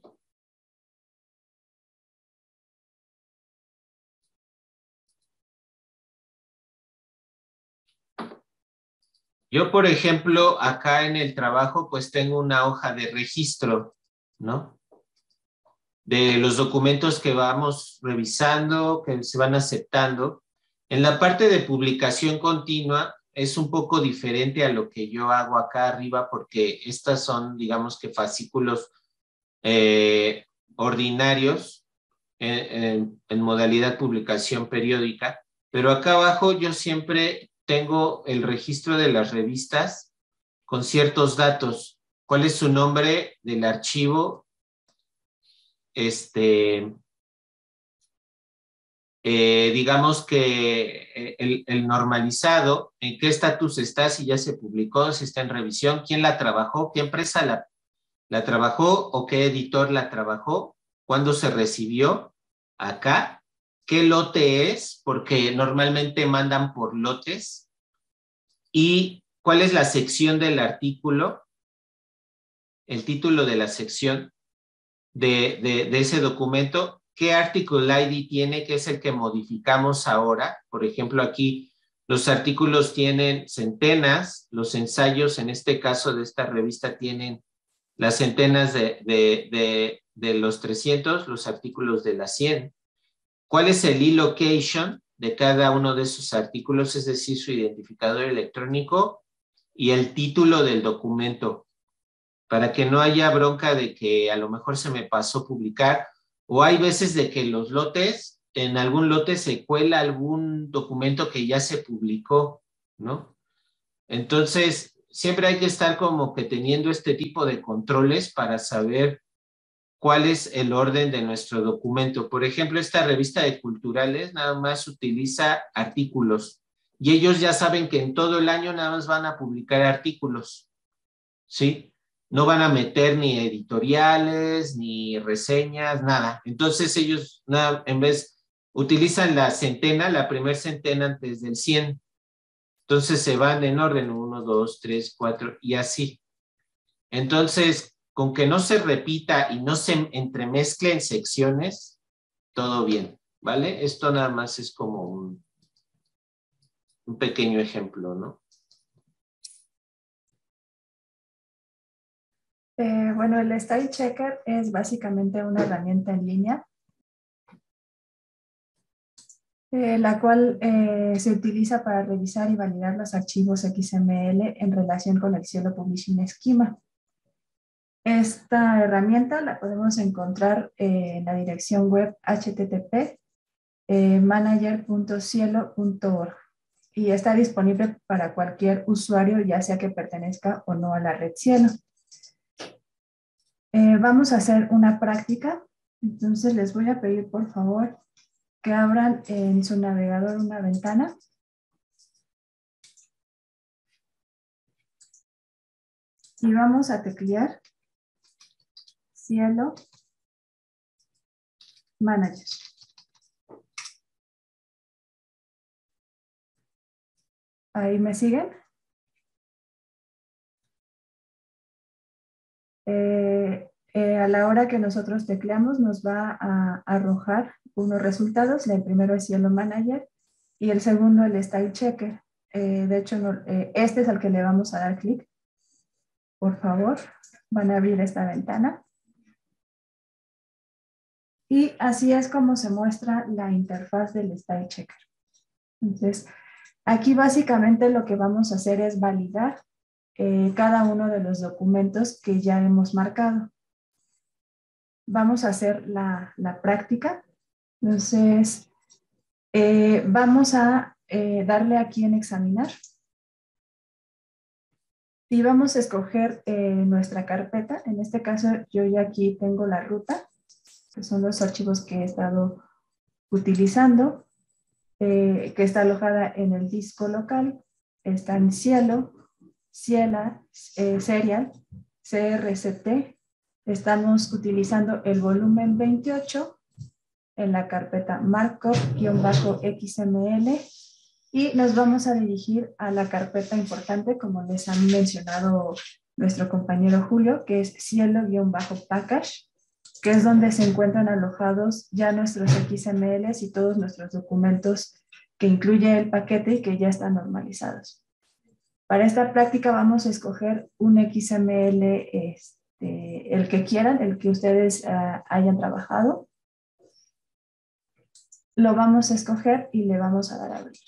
Yo, por ejemplo, acá en el trabajo, pues tengo una hoja de registro, ¿no? De los documentos que vamos revisando, que se van aceptando. En la parte de publicación continua es un poco diferente a lo que yo hago acá arriba porque estas son, digamos que fascículos ordinarios en modalidad publicación periódica, pero acá abajo yo siempre tengo el registro de las revistas con ciertos datos. ¿Cuál es su nombre del archivo? Digamos que el normalizado, en qué estatus está, si ya se publicó, si está en revisión, quién la trabajó, qué empresa la trabajó o qué editor la trabajó, cuándo se recibió acá, qué lote es, porque normalmente mandan por lotes, y cuál es la sección del artículo, el título de la sección de ese documento, qué article ID tiene, que es el que modificamos ahora. Por ejemplo, aquí los artículos tienen centenas, los ensayos, en este caso de esta revista, tienen las centenas de los 300, los artículos de las 100. ¿Cuál es el e-location de cada uno de esos artículos? Es decir, su identificador electrónico y el título del documento, para que no haya bronca de que a lo mejor se me pasó publicar, o hay veces de que los lotes, en algún lote se cuela algún documento que ya se publicó, ¿no? Entonces, siempre hay que estar como que teniendo este tipo de controles para saber cuál es el orden de nuestro documento. Por ejemplo, esta revista de culturales nada más utiliza artículos y ellos ya saben que en todo el año nada más van a publicar artículos, ¿sí? No van a meter ni editoriales, ni reseñas, nada. Entonces ellos, en vez, utilizan la centena, la primer centena antes del 100. Entonces se van en orden 1, 2, 3, 4 y así. Entonces, con que no se repita y no se entremezcle en secciones, todo bien, ¿vale? Esto nada más es como un pequeño ejemplo, ¿no? Bueno, el Style Checker es básicamente una herramienta en línea, la cual se utiliza para revisar y validar los archivos XML en relación con el Cielo Publishing Schema. Esta herramienta la podemos encontrar en la dirección web http://manager.cielo.org y está disponible para cualquier usuario, ya sea que pertenezca o no a la red Cielo. Vamos a hacer una práctica, entonces les voy a pedir por favor que abran en su navegador una ventana. Y vamos a teclear Cielo Manager. ¿Ahí me siguen? A la hora que nosotros tecleamos nos va a arrojar unos resultados. El primero es Cielo Manager y el segundo el Style Checker. De hecho, este es al que le vamos a dar clic. Por favor, van a abrir esta ventana. Y así es como se muestra la interfaz del Style Checker. Entonces, aquí básicamente lo que vamos a hacer es validar cada uno de los documentos que ya hemos marcado. Vamos a hacer la práctica. Entonces, vamos a darle aquí en examinar. Y vamos a escoger nuestra carpeta. En este caso, yo ya aquí tengo la ruta, que son los archivos que he estado utilizando, que está alojada en el disco local. Está en Cielo, Ciela, Serial, CRCT. Estamos utilizando el volumen 28 en la carpeta markup-xml y nos vamos a dirigir a la carpeta importante, como les han mencionado nuestro compañero Julio, que es cielo-package, que es donde se encuentran alojados ya nuestros XMLs y todos nuestros documentos que incluye el paquete y que ya están normalizados. Para esta práctica vamos a escoger un XML, el que quieran, el que ustedes hayan trabajado. Lo vamos a escoger y le vamos a dar a abrir.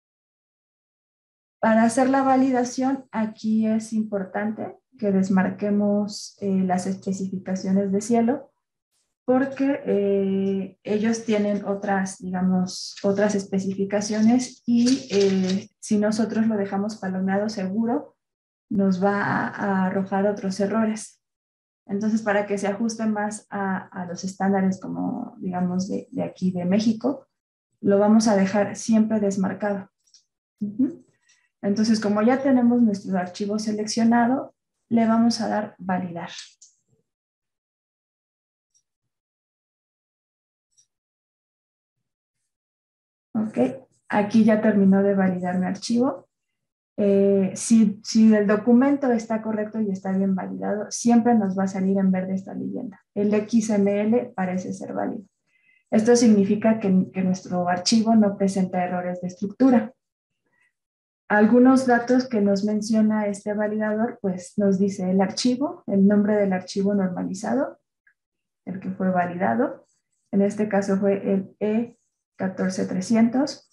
Para hacer la validación, aquí es importante que desmarquemos las especificaciones de Cielo, porque ellos tienen otras, digamos, otras especificaciones y si nosotros lo dejamos palomeado seguro, nos va a arrojar otros errores. Entonces, para que se ajuste más a los estándares como, digamos, de aquí de México, lo vamos a dejar siempre desmarcado. Entonces, como ya tenemos nuestro archivo seleccionado, le vamos a dar validar. Ok, aquí ya terminó de validar mi archivo. Si el documento está correcto y está bien validado, siempre nos va a salir en verde esta leyenda. El XML parece ser válido. Esto significa que nuestro archivo no presenta errores de estructura. Algunos datos que nos menciona este validador, pues nos dice el archivo, el nombre del archivo normalizado, el que fue validado. En este caso fue el E14300.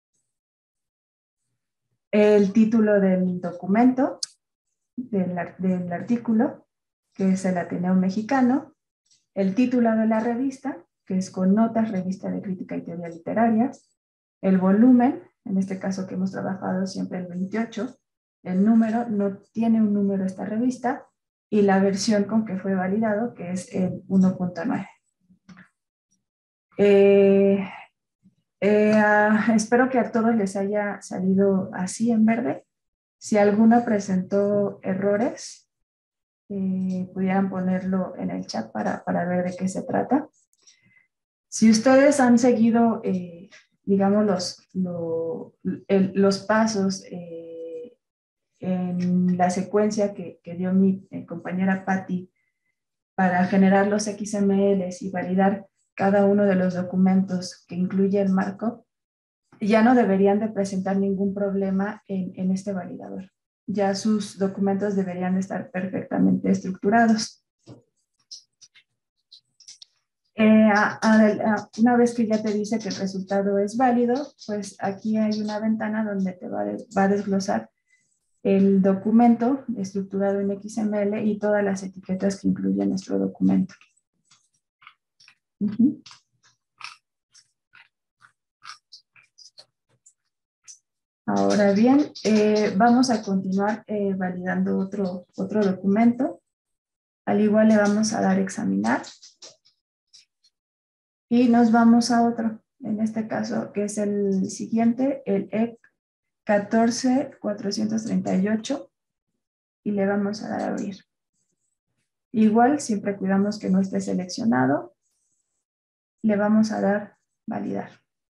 El título del documento, del artículo, que es el Ateneo Mexicano. El título de la revista, que es Con Notas, Revista de Crítica y Teoría Literarias. El volumen, en este caso que hemos trabajado siempre el 28. El número, no tiene un número esta revista. Y la versión con que fue validado, que es el 1.9. Espero que a todos les haya salido así en verde. Si alguno presentó errores, pudieran ponerlo en el chat para ver de qué se trata. Si ustedes han seguido, digamos, los pasos en la secuencia que dio mi compañera Patti para generar los XMLs y validar cada uno de los documentos que incluye el markup, ya no deberían de presentar ningún problema en este validador. Ya sus documentos deberían de estar perfectamente estructurados. Una vez que ya te dice que el resultado es válido, pues aquí hay una ventana donde te va a desglosar el documento estructurado en XML y todas las etiquetas que incluye nuestro documento. Ahora bien, vamos a continuar validando otro documento. Al igual le vamos a dar examinar. Y nos vamos a otro, en este caso, que es el siguiente, el EC 14438. Y le vamos a dar a abrir. Igual, siempre cuidamos que no esté seleccionado. Le vamos a dar validar.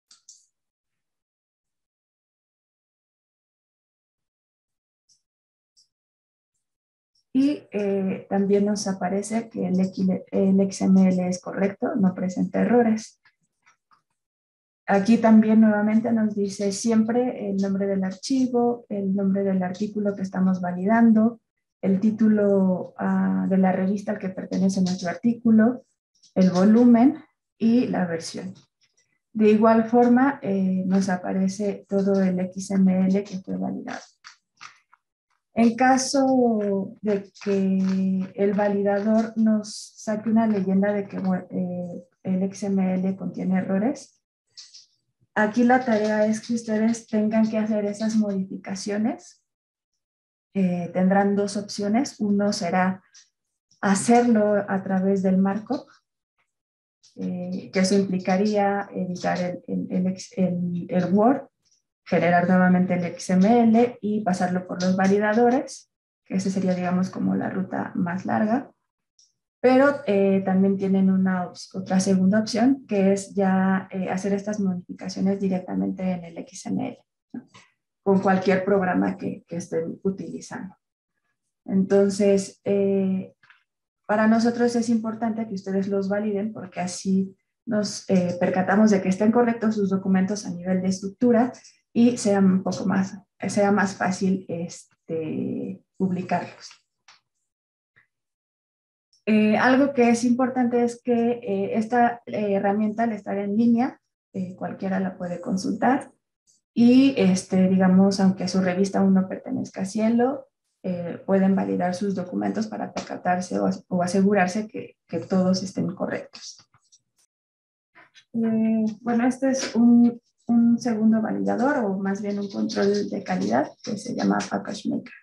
Y también nos aparece que el XML es correcto, no presenta errores. Aquí también nuevamente nos dice siempre el nombre del archivo, el nombre del artículo que estamos validando, el título de la revista al que pertenece nuestro artículo, el volumen y la versión. De igual forma nos aparece todo el XML que fue validado. En caso de que el validador nos saque una leyenda de que el XML contiene errores, aquí la tarea es que ustedes tengan que hacer esas modificaciones. Tendrán dos opciones. Uno será hacerlo a través del markup, que eso implicaría editar el Word, generar nuevamente el XML y pasarlo por los validadores, que esa sería, digamos, como la ruta más larga. Pero también tienen otra segunda opción, que es ya hacer estas modificaciones directamente en el XML, ¿no? Con cualquier programa que estén utilizando. Entonces, para nosotros es importante que ustedes los validen porque así nos percatamos de que estén correctos sus documentos a nivel de estructura y sea más fácil publicarlos. Algo que es importante es que esta herramienta al estar en línea, cualquiera la puede consultar y digamos, aunque su revista aún no pertenezca a Cielo, pueden validar sus documentos para percatarse o asegurarse que todos estén correctos. Bueno, este es un segundo validador o más bien un control de calidad que se llama Package Maker.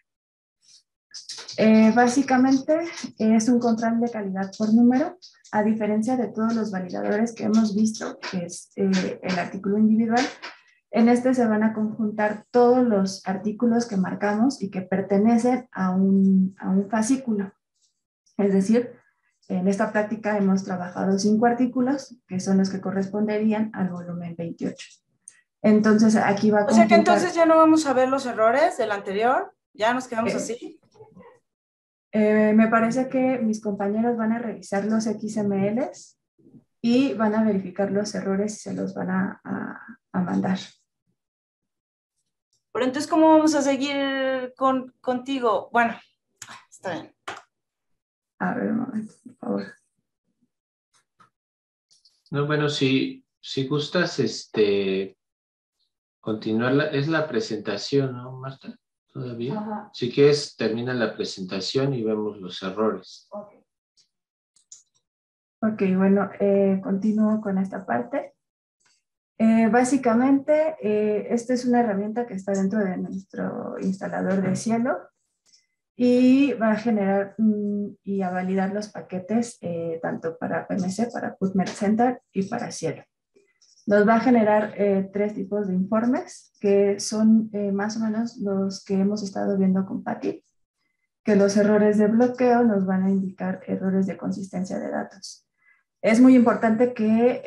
Básicamente es un control de calidad por número, a diferencia de todos los validadores que hemos visto, que es el artículo individual. En este se van a conjuntar todos los artículos que marcamos y que pertenecen a un fascículo. Es decir, en esta práctica hemos trabajado 5 artículos, que son los que corresponderían al volumen 28. Entonces aquí va a conjuntar... O sea que entonces ya no vamos a ver los errores del anterior, ya nos quedamos así. Me parece que mis compañeros van a revisar los XMLs y van a verificar los errores y se los van a mandar. Pero entonces, ¿cómo vamos a seguir contigo? Bueno, está bien. A ver, un momento, por favor. No, bueno, si gustas, continuar, es la presentación, ¿no, Marta? ¿Todavía? Ajá. Si quieres, termina la presentación y vemos los errores. Ok, bueno, continúo con esta parte. Básicamente, esta es una herramienta que está dentro de nuestro instalador de Cielo y va a generar y a validar los paquetes tanto para PMC, para PubMed Center y para Cielo. Nos va a generar 3 tipos de informes que son más o menos los que hemos estado viendo con Patti, que los errores de bloqueo nos van a indicar errores de consistencia de datos. Es muy importante que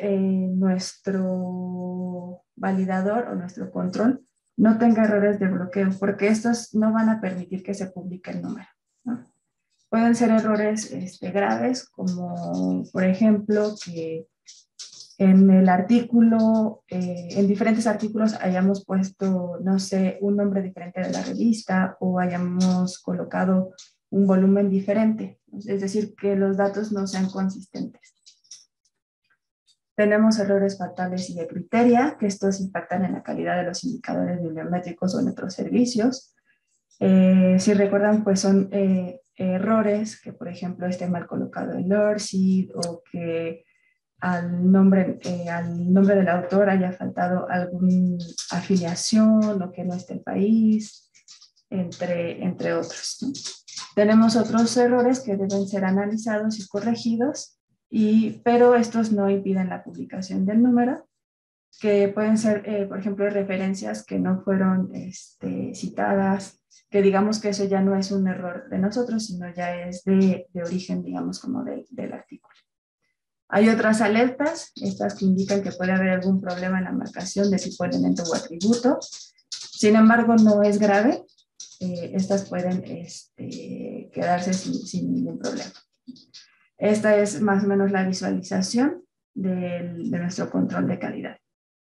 nuestro validador o nuestro control no tenga errores de bloqueo, porque estos no van a permitir que se publique el número, ¿no? Pueden ser errores graves, como por ejemplo que en el artículo, en diferentes artículos hayamos puesto, no sé, un nombre diferente de la revista o hayamos colocado un volumen diferente, es decir, que los datos no sean consistentes. Tenemos errores fatales y de criteria, que estos impactan en la calidad de los indicadores bibliométricos o en otros servicios. Si recuerdan, pues son errores que, por ejemplo, esté mal colocado el ORCID o que al nombre del autor haya faltado alguna afiliación o que no esté el país, entre otros, ¿no? Tenemos otros errores que deben ser analizados y corregidos, pero estos no impiden la publicación del número, que pueden ser, por ejemplo, referencias que no fueron citadas, que digamos que eso ya no es un error de nosotros, sino ya es de origen, digamos, como del artículo. Hay otras alertas, estas que indican que puede haber algún problema en la marcación de tipo elemento o atributo. Sin embargo, no es grave. Estas pueden quedarse sin ningún problema. Esta es más o menos la visualización de nuestro control de calidad.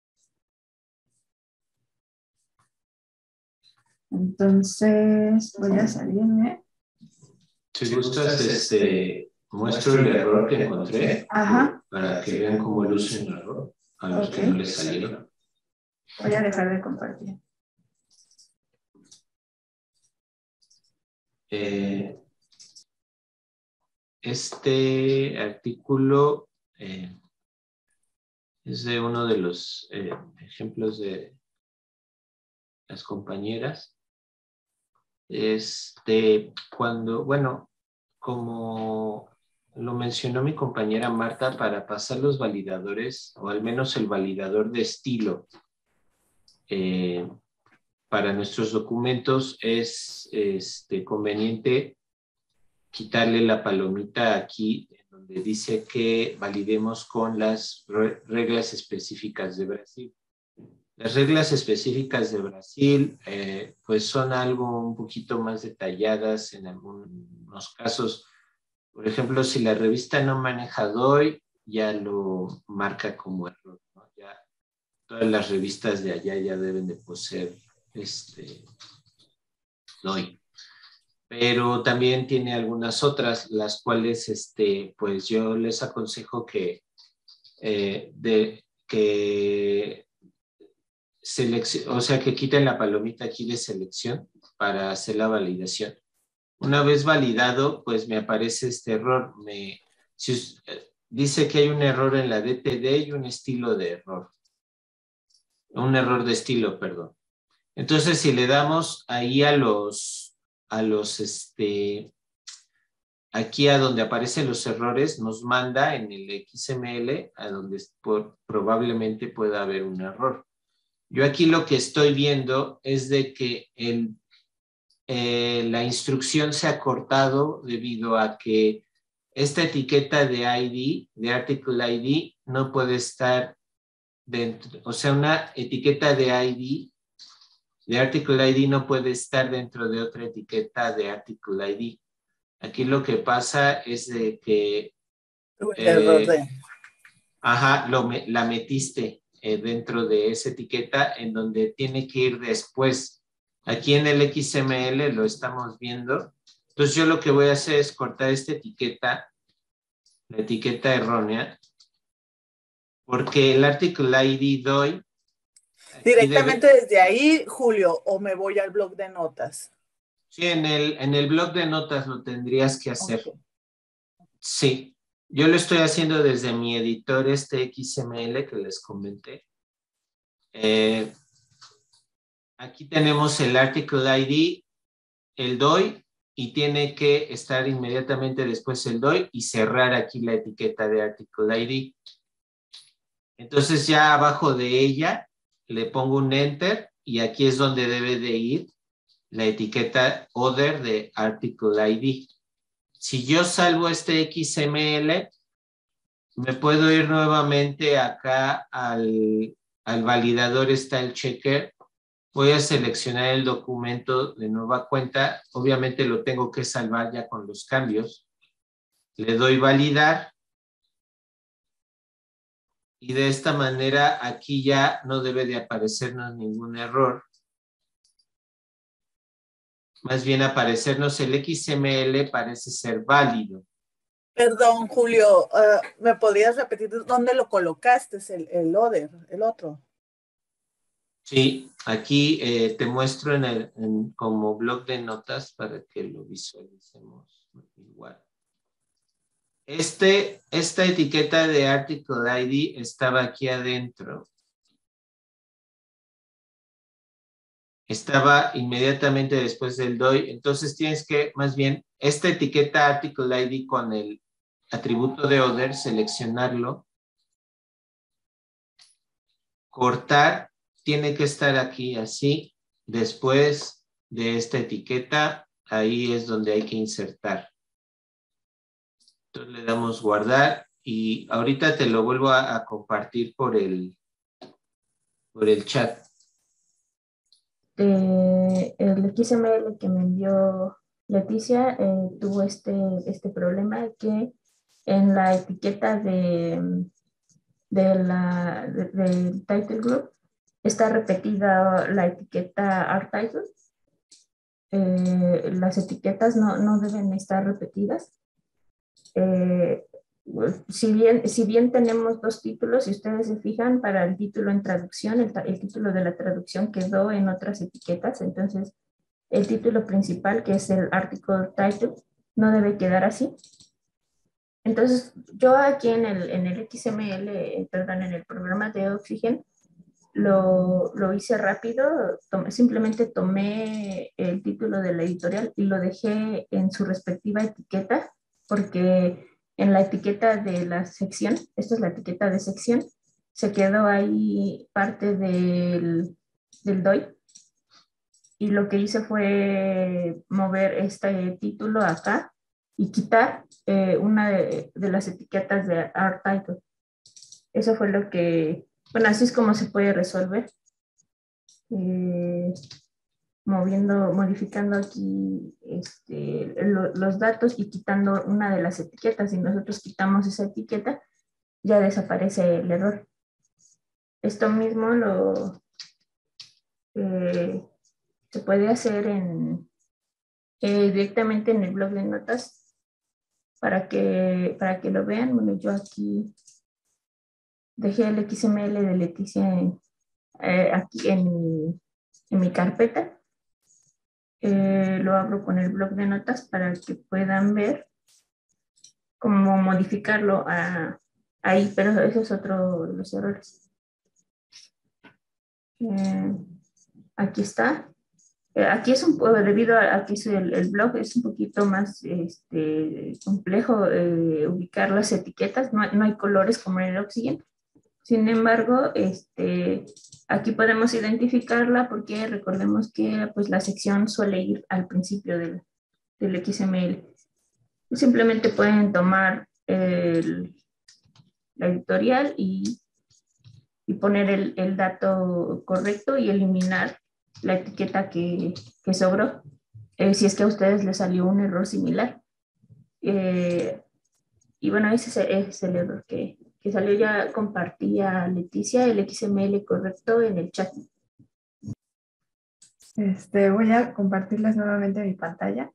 Entonces, voy a salirme. Si gustas, muestro el error que encontré. Ajá. Para que vean cómo luce un error a los que no les salieron. Voy a dejar de compartir. Este artículo es de uno de los ejemplos de las compañeras. Cuando, bueno, como lo mencionó mi compañera Marta, para pasar los validadores, o al menos el validador de estilo, para nuestros documentos es conveniente quitarle la palomita aquí, donde dice que validemos con las reglas específicas de Brasil. Las reglas específicas de Brasil pues son algo un poquito más detalladas en algunos casos. Por ejemplo, si la revista no maneja DOI, ya lo marca como error, ¿no? Ya todas las revistas de allá ya deben de poseer DOI. Pero también tiene algunas otras, las cuales pues yo les aconsejo que que quiten la palomita aquí de selección para hacer la validación. Una vez validado, pues me aparece este error. Dice que hay un error en la DTD y un estilo de error. Un error de estilo, perdón. Entonces, si le damos ahí aquí a donde aparecen los errores, nos manda en el XML a donde probablemente pueda haber un error. Yo aquí lo que estoy viendo es de que la instrucción se ha cortado debido a que esta etiqueta de ID, de Article ID, no puede estar dentro, o sea, una etiqueta de ID, de Article ID no puede estar dentro de otra etiqueta de Article ID. Aquí lo que pasa es de que la metiste dentro de esa etiqueta en donde tiene que ir después. Aquí en el XML lo estamos viendo. Entonces yo lo que voy a hacer es cortar esta etiqueta, la etiqueta errónea, porque el Article ID DOI. Directamente desde ahí, Julio, o me voy al blog de notas. Sí, en el blog de notas lo tendrías que hacer. Okay. Sí. Yo lo estoy haciendo desde mi editor XML que les comenté. Aquí tenemos el Article ID, el DOI, y tiene que estar inmediatamente después el DOI y cerrar aquí la etiqueta de Article ID. Entonces ya abajo de ella le pongo un Enter y aquí es donde debe de ir la etiqueta Other de Article ID. Si yo salvo este XML, me puedo ir nuevamente acá al validador Style Checker. Voy a seleccionar el documento de nueva cuenta. Obviamente lo tengo que salvar ya con los cambios. Le doy validar. Y de esta manera aquí ya no debe de aparecernos ningún error. Más bien aparecernos el XML parece ser válido. Perdón, Julio, ¿me podrías repetir dónde lo colocaste, el other, el otro? Sí, aquí te muestro como bloc de notas para que lo visualicemos igual. Esta etiqueta de Article ID estaba aquí adentro. Estaba inmediatamente después del DOI. Entonces tienes que, más bien, esta etiqueta Article ID con el atributo de other, seleccionarlo, cortar, tiene que estar aquí así, después de esta etiqueta, ahí es donde hay que insertar. Entonces le damos guardar y ahorita te lo vuelvo a compartir por el chat. El XML que me envió Leticia tuvo este problema que en la etiqueta del title group está repetida la etiqueta art title. Las etiquetas no deben estar repetidas. Si bien tenemos dos títulos, si ustedes se fijan, para el título en traducción, el título de la traducción quedó en otras etiquetas, entonces el título principal, que es el article title, no debe quedar así. Entonces, yo aquí en el XML, perdón, en el programa de Oxygen, lo hice rápido, simplemente tomé el título de la editorial y lo dejé en su respectiva etiqueta, porque en la etiqueta de la sección, esta es la etiqueta de sección, se quedó ahí parte del DOI, y lo que hice fue mover este título acá y quitar una de las etiquetas de Art Title. Eso fue lo que, bueno, así es como se puede resolver. Modificando aquí los datos y quitando una de las etiquetas. Si nosotros quitamos esa etiqueta, ya desaparece el error. Esto mismo se puede hacer directamente en el blog de notas para que lo vean. Bueno, yo aquí dejé el XML de Leticia aquí en mi carpeta. Lo abro con el blog de notas para que puedan ver cómo modificarlo ahí, pero eso es otro de los errores. Aquí está. Aquí es debido a que el blog es un poquito más complejo ubicar las etiquetas, no hay colores como en el Oxygen. Sin embargo, aquí podemos identificarla porque recordemos que pues, la sección suele ir al principio del XML. Simplemente pueden tomar la editorial y poner el dato correcto y eliminar la etiqueta que sobró, si es que a ustedes les salió un error similar. Y bueno, ese es el error que salió. Ya compartía Leticia el XML correcto en el chat. Voy a compartirles nuevamente mi pantalla.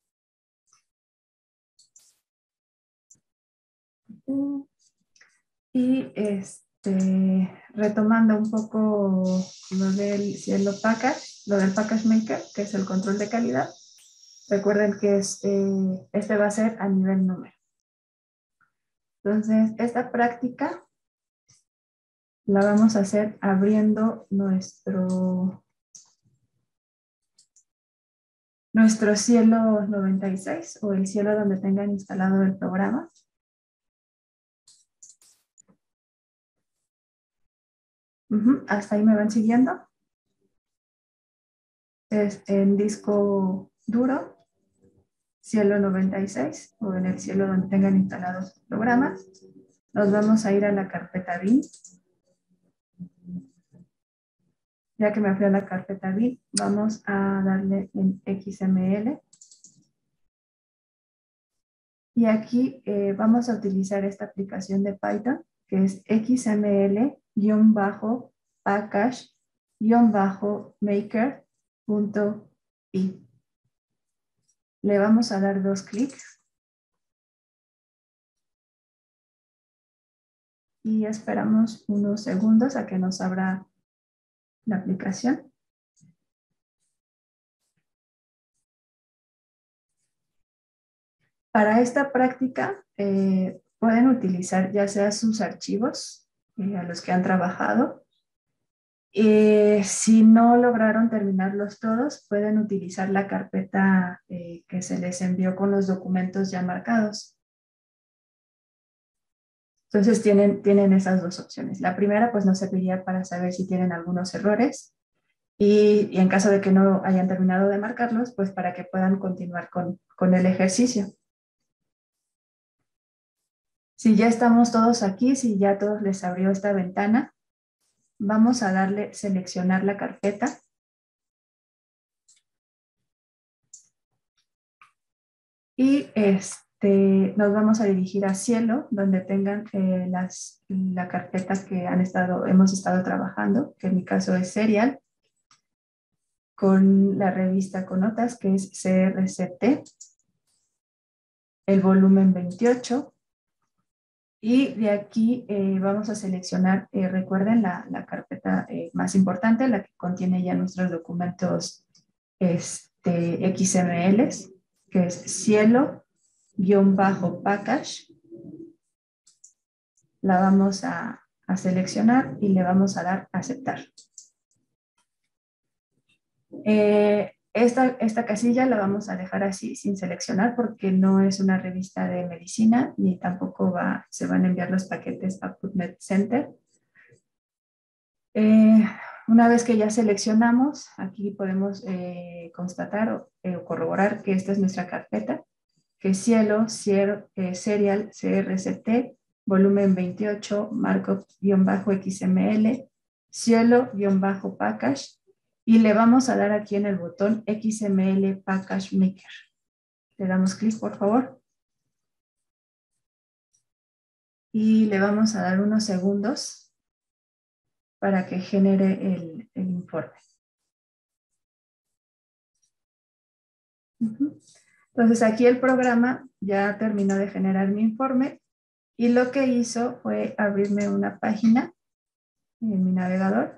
Y retomando un poco lo del package maker, que es el control de calidad. Recuerden que este va a ser a nivel número. Entonces, esta práctica la vamos a hacer abriendo nuestro cielo 96 o el cielo donde tengan instalado el programa. Hasta ahí me van siguiendo. Es en disco duro, cielo 96 o en el cielo donde tengan instalados el programa. Nos vamos a ir a la carpeta bin. Ya que me fui a la carpeta bin, vamos a darle en XML. Y aquí vamos a utilizar esta aplicación de Python, que es xml-package-maker.py. Le vamos a dar 2 clics. Y esperamos unos segundos a que nos abra la aplicación. Para esta práctica pueden utilizar ya sea sus archivos a los que han trabajado. Si no lograron terminarlos todos, pueden utilizar la carpeta que se les envió con los documentos ya marcados. Entonces tienen esas dos opciones. La primera pues nos serviría para saber si tienen algunos errores y en caso de que no hayan terminado de marcarlos, pues para que puedan continuar con el ejercicio. Si ya estamos todos aquí, si ya todos les abrió esta ventana, vamos a darle seleccionar la carpeta. Y nos vamos a dirigir a Cielo, donde tengan la carpeta que hemos estado trabajando, que en mi caso es Serial, con la revista con notas, que es CRCT, el volumen 28. Y de aquí vamos a seleccionar, recuerden, la carpeta más importante, la que contiene ya nuestros documentos XMLs, que es cielo-package. La vamos a seleccionar y le vamos a dar a aceptar. Esta casilla la vamos a dejar así sin seleccionar porque no es una revista de medicina ni tampoco se van a enviar los paquetes a PubMed Center. Una vez que ya seleccionamos, aquí podemos constatar o corroborar que esta es nuestra carpeta, que es Serial CRCT, volumen 28, markup-xml, cielo-package, y le vamos a dar aquí en el botón XML Package Maker. Le damos clic, por favor. Y le vamos a dar unos segundos para que genere el informe. Entonces aquí el programa ya terminó de generar mi informe y lo que hizo fue abrirme una página en mi navegador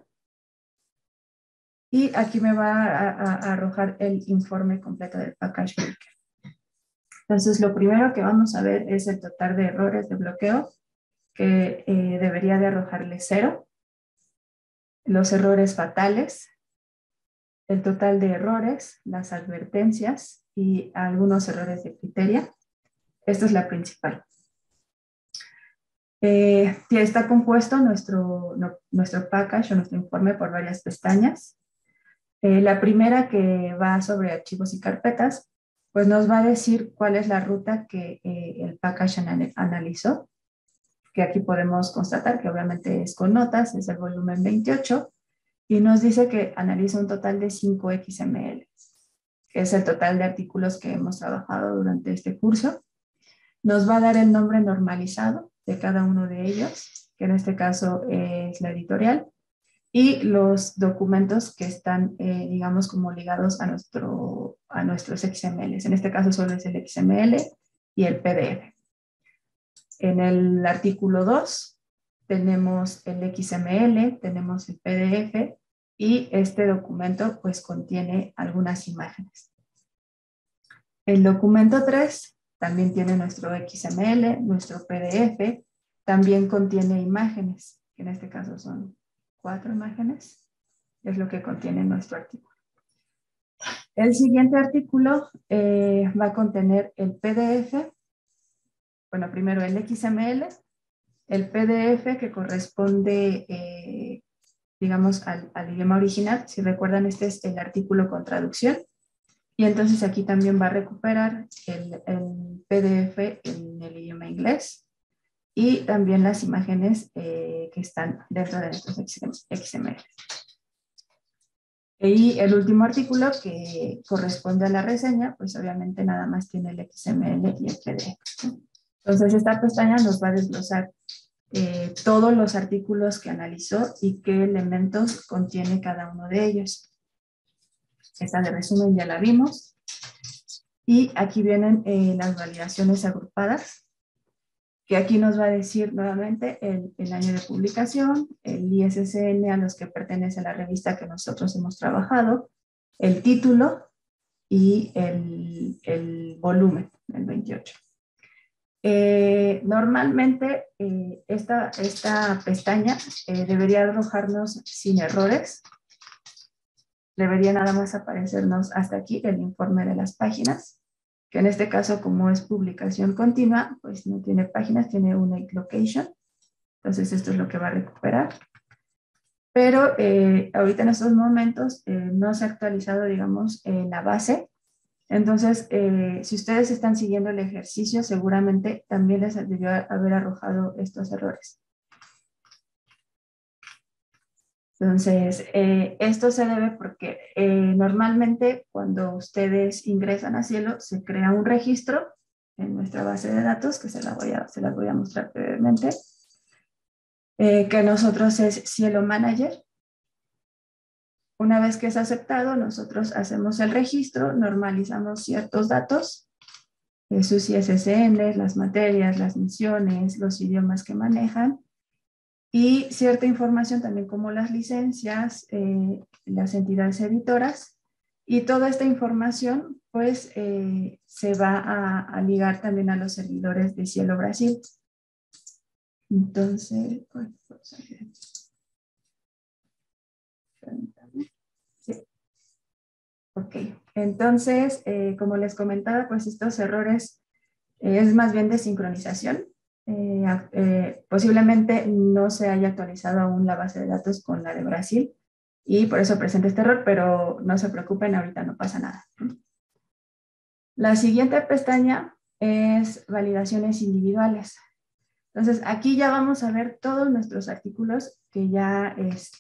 y aquí me va a arrojar el informe completo del Package Maker. Entonces lo primero que vamos a ver es el total de errores de bloqueo que debería de arrojarle 0. Los errores fatales, el total de errores, las advertencias y algunos errores de criterio. Esta es la principal. Está compuesto nuestro package o nuestro informe por varias pestañas. La primera, que va sobre archivos y carpetas, pues nos va a decir cuál es la ruta que el package analizó, que aquí podemos constatar que obviamente es con notas, es el volumen 28, y nos dice que analiza un total de 5 XML, que es el total de artículos que hemos trabajado durante este curso. Nos va a dar el nombre normalizado de cada uno de ellos, que en este caso es la editorial, y los documentos que están, digamos, como ligados a nuestros XMLs. En este caso solo es el XML y el PDF. En el artículo 2 tenemos el XML, tenemos el PDF y este documento pues contiene algunas imágenes. El documento 3 también tiene nuestro XML, nuestro PDF, también contiene imágenes, que en este caso son 4 imágenes, es lo que contiene nuestro artículo. El siguiente artículo va a contener el PDF, bueno, primero el XML, el PDF que corresponde, digamos, al idioma original. Si recuerdan, este es el artículo con traducción. Y entonces aquí también va a recuperar el PDF en el idioma inglés y también las imágenes que están dentro de nuestros XML. Y el último artículo que corresponde a la reseña, pues obviamente nada más tiene el XML y el PDF. Entonces esta pestaña nos va a desglosar todos los artículos que analizó y qué elementos contiene cada uno de ellos. Esta de resumen ya la vimos. Y aquí vienen las validaciones agrupadas. que aquí nos va a decir nuevamente el año de publicación, el ISSN a los que pertenece la revista que nosotros hemos trabajado, el título y el volumen, el 28. Normalmente esta pestaña debería arrojarnos sin errores. Debería nada más aparecernos hasta aquí el informe de las páginas, que en este caso, como es publicación continua, pues no tiene páginas, tiene unique location. Entonces esto es lo que va a recuperar. Pero ahorita en estos momentos no se ha actualizado, digamos, la base. Entonces, si ustedes están siguiendo el ejercicio, seguramente también les debió haber arrojado estos errores. Entonces, esto se debe porque normalmente cuando ustedes ingresan a Cielo, se crea un registro en nuestra base de datos, que se las voy a mostrar brevemente, que nosotros es Cielo Manager. Una vez que es aceptado, nosotros hacemos el registro, normalizamos ciertos datos, sus ISSN, las materias, las misiones, los idiomas que manejan, y cierta información también como las licencias, las entidades editoras, y toda esta información pues se va a ligar también a los servidores de Cielo Brasil. Entonces, sí. Ok, entonces como les comentaba, pues estos errores es más bien de sincronización. Posiblemente no se haya actualizado aún la base de datos con la de Brasil y por eso presenta este error, pero no se preocupen, ahorita no pasa nada. La siguiente pestaña es validaciones individuales. Entonces aquí ya vamos a ver todos nuestros artículos que ya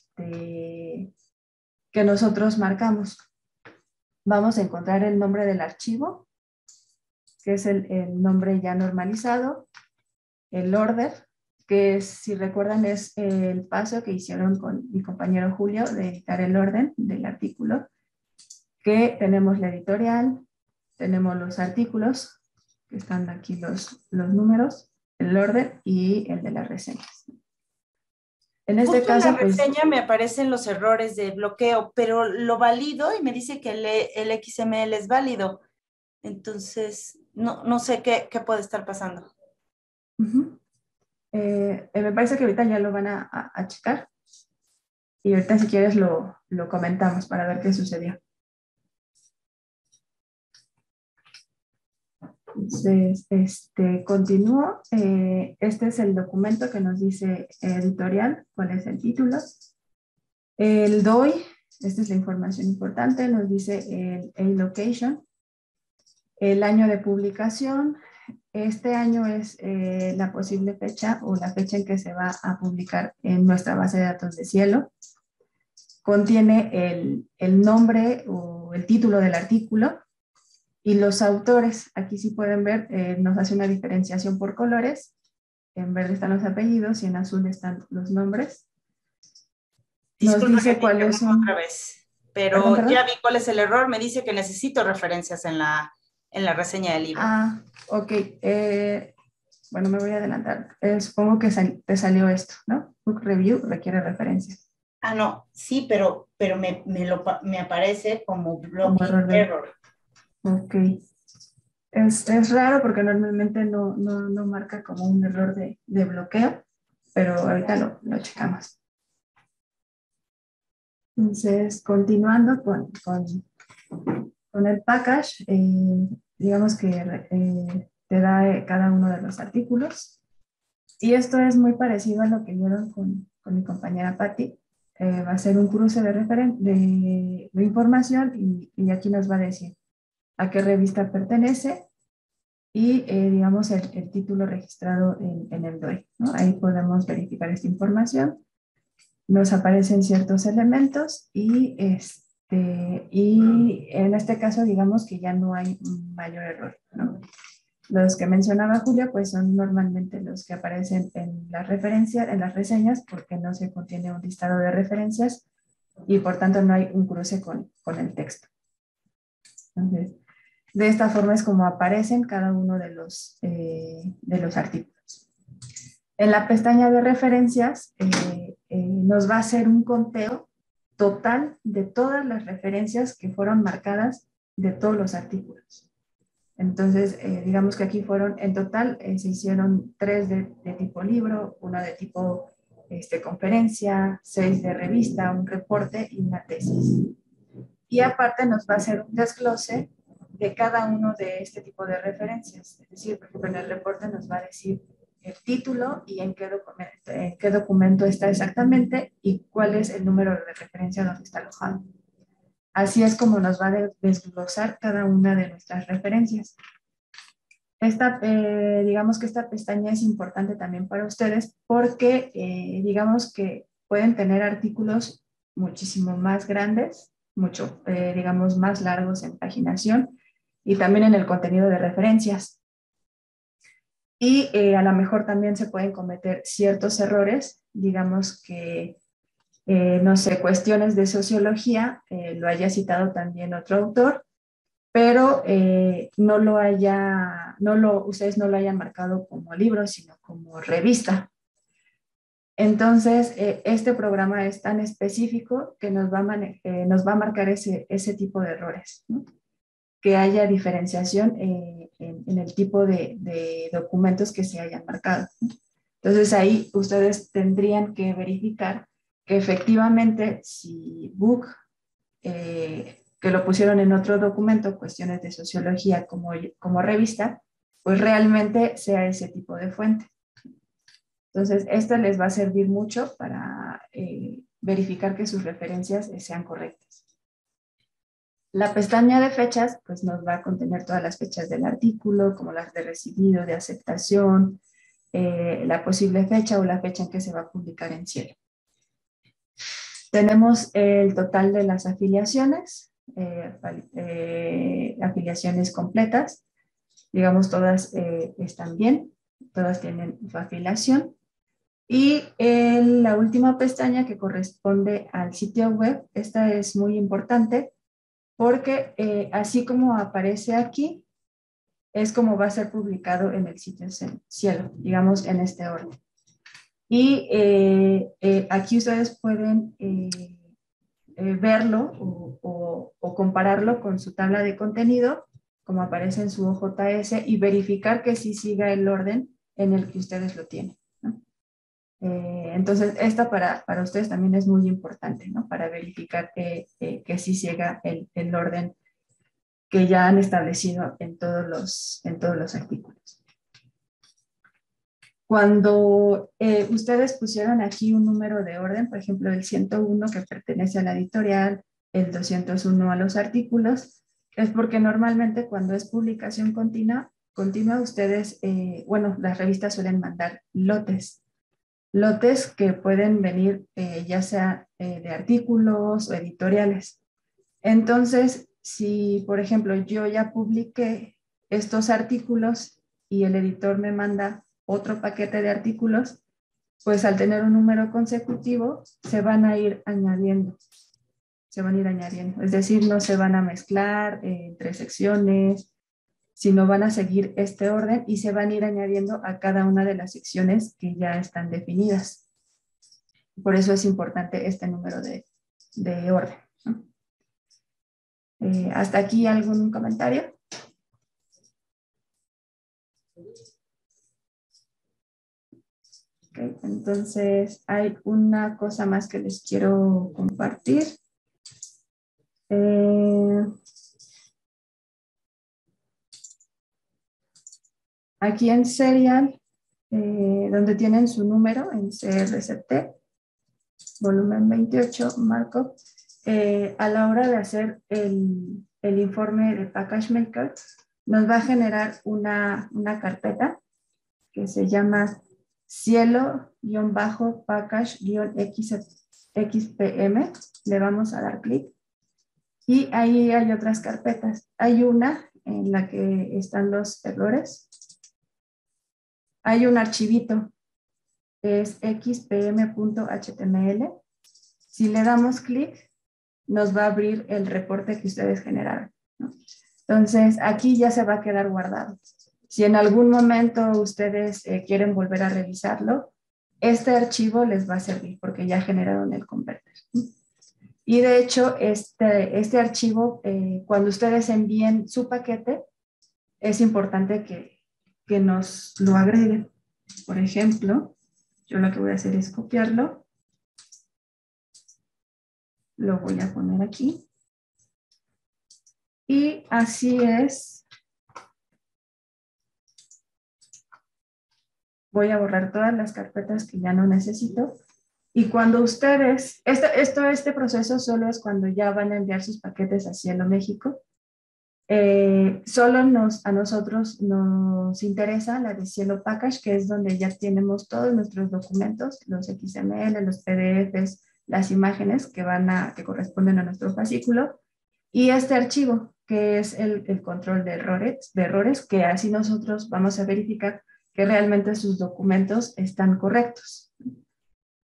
que nosotros marcamos. Vamos a encontrar el nombre del archivo, que es el nombre ya normalizado. El order, que si recuerdan es el paso que hicieron con mi compañero Julio de editar el orden del artículo, que tenemos la editorial, tenemos los artículos, que están aquí los números, el orden y el de las reseñas. En este caso, en la reseña me aparecen los errores de bloqueo, pero lo valido y me dice que el XML es válido. Entonces, no sé qué puede estar pasando. Me parece que ahorita ya lo van a checar y ahorita si quieres lo comentamos para ver qué sucedió. Entonces, continúo. Este es el documento que nos dice editorial, cuál es el título. El DOI, esta es la información importante, nos dice el location, el año de publicación. Este año es la posible fecha o la fecha en que se va a publicar en nuestra base de datos de Cielo. Contiene el nombre o el título del artículo y los autores. Aquí sí pueden ver, nos hace una diferenciación por colores. En verde están los apellidos y en azul están los nombres. Nos dice cuáles son. Otra vez, pero ¿Perdón? Ya vi cuál es el error. Me dice que necesito referencias en la reseña del libro. Ah, ok. Bueno, me voy a adelantar. Supongo que te salió esto, ¿no? Book review requiere referencias. Ah, no, sí, pero me aparece como blocking error. Ok. Es raro porque normalmente no marca como un error de bloqueo, pero ahorita lo checamos. Entonces, continuando con el package, digamos que te da cada uno de los artículos. Y esto es muy parecido a lo que vieron con mi compañera Patti. Va a ser un cruce de información y aquí nos va a decir a qué revista pertenece y digamos el título registrado en el DOI, ¿no? Ahí podemos verificar esta información. Nos aparecen ciertos elementos y en este caso digamos que ya no hay un mayor error, ¿no? Los que mencionaba Julia pues son normalmente los que aparecen en las referencias, en las reseñas, porque no se contiene un listado de referencias y por tanto no hay un cruce con el texto. Entonces, de esta forma es como aparecen cada uno de los artículos. En la pestaña de referencias nos va a hacer un conteo total de todas las referencias que fueron marcadas de todos los artículos. Entonces, digamos que aquí fueron, en total, se hicieron 3 de tipo libro, 1 de tipo conferencia, 6 de revista, un reporte y una tesis. Y aparte nos va a hacer un desglose de cada uno de este tipo de referencias. Es decir, por ejemplo, en el reporte nos va a decir el título y en qué documento está exactamente y cuál es el número de referencia donde está alojado. Así es como nos va a desglosar cada una de nuestras referencias. Digamos que esta pestaña es importante también para ustedes porque digamos que pueden tener artículos muchísimo más grandes, digamos, más largos en paginación y también en el contenido de referencias. Y a lo mejor también se pueden cometer ciertos errores, digamos que, no sé, cuestiones de sociología, lo haya citado también otro autor, pero ustedes no lo hayan marcado como libro, sino como revista. Entonces, este programa es tan específico que nos va a marcar ese tipo de errores, ¿no? Que haya diferenciación en el tipo de documentos que se hayan marcado. Entonces ahí ustedes tendrían que verificar que efectivamente si book, que lo pusieron en otro documento, cuestiones de sociología como revista, pues realmente sea ese tipo de fuente. Entonces esto les va a servir mucho para verificar que sus referencias sean correctas. La pestaña de fechas, pues nos va a contener todas las fechas del artículo, como las de recibido, de aceptación, la posible fecha o la fecha en que se va a publicar en Cielo. Tenemos el total de las afiliaciones, afiliaciones completas, digamos todas están bien, todas tienen su afiliación. Y la última pestaña que corresponde al sitio web, esta es muy importante, porque así como aparece aquí, es como va a ser publicado en el sitio Cielo, digamos en este orden. Y aquí ustedes pueden verlo o compararlo con su tabla de contenido, como aparece en su OJS, y verificar que sí siga el orden en el que ustedes lo tienen, ¿no? Entonces, esta para ustedes también es muy importante, ¿no? Para verificar que sí siga el orden que ya han establecido en todos los artículos. Cuando ustedes pusieron aquí un número de orden, por ejemplo, el 101 que pertenece a la editorial, el 201 a los artículos, es porque normalmente cuando es publicación continua ustedes, bueno, las revistas suelen mandar lotes que pueden venir ya sea de artículos o editoriales. Entonces, si por ejemplo yo ya publiqué estos artículos y el editor me manda otro paquete de artículos, pues al tener un número consecutivo se van a ir añadiendo. Es decir, no se van a mezclar entre secciones, sino van a seguir este orden y se van a ir añadiendo a cada una de las secciones que ya están definidas. Por eso es importante este número de orden, ¿no? ¿Hasta aquí algún comentario? Okay, entonces hay una cosa más que les quiero compartir. Aquí en Serial, donde tienen su número en CRCT, volumen 28, markup, a la hora de hacer el informe de Package Maker, nos va a generar una carpeta que se llama cielo-package-xpm. Le vamos a dar clic y ahí hay otras carpetas. Hay una en la que están los errores. Hay un archivito que es xpm.html. Si le damos clic, nos va a abrir el reporte que ustedes generaron, ¿no? Entonces, aquí ya se va a quedar guardado. Si en algún momento ustedes quieren volver a revisarlo, este archivo les va a servir porque ya generaron el converter. Y de hecho, este archivo, cuando ustedes envíen su paquete, es importante que nos lo agreguen. Por ejemplo, yo lo que voy a hacer es copiarlo. Lo voy a poner aquí. Y así es. Voy a borrar todas las carpetas que ya no necesito. Y cuando ustedes, este proceso solo es cuando ya van a enviar sus paquetes a Cielo México. Solo a nosotros nos interesa la de Cielo Package, que es donde ya tenemos todos nuestros documentos, los XML, los PDFs, las imágenes que corresponden a nuestro fascículo, y este archivo, que es el control de errores, que así nosotros vamos a verificar que realmente sus documentos están correctos.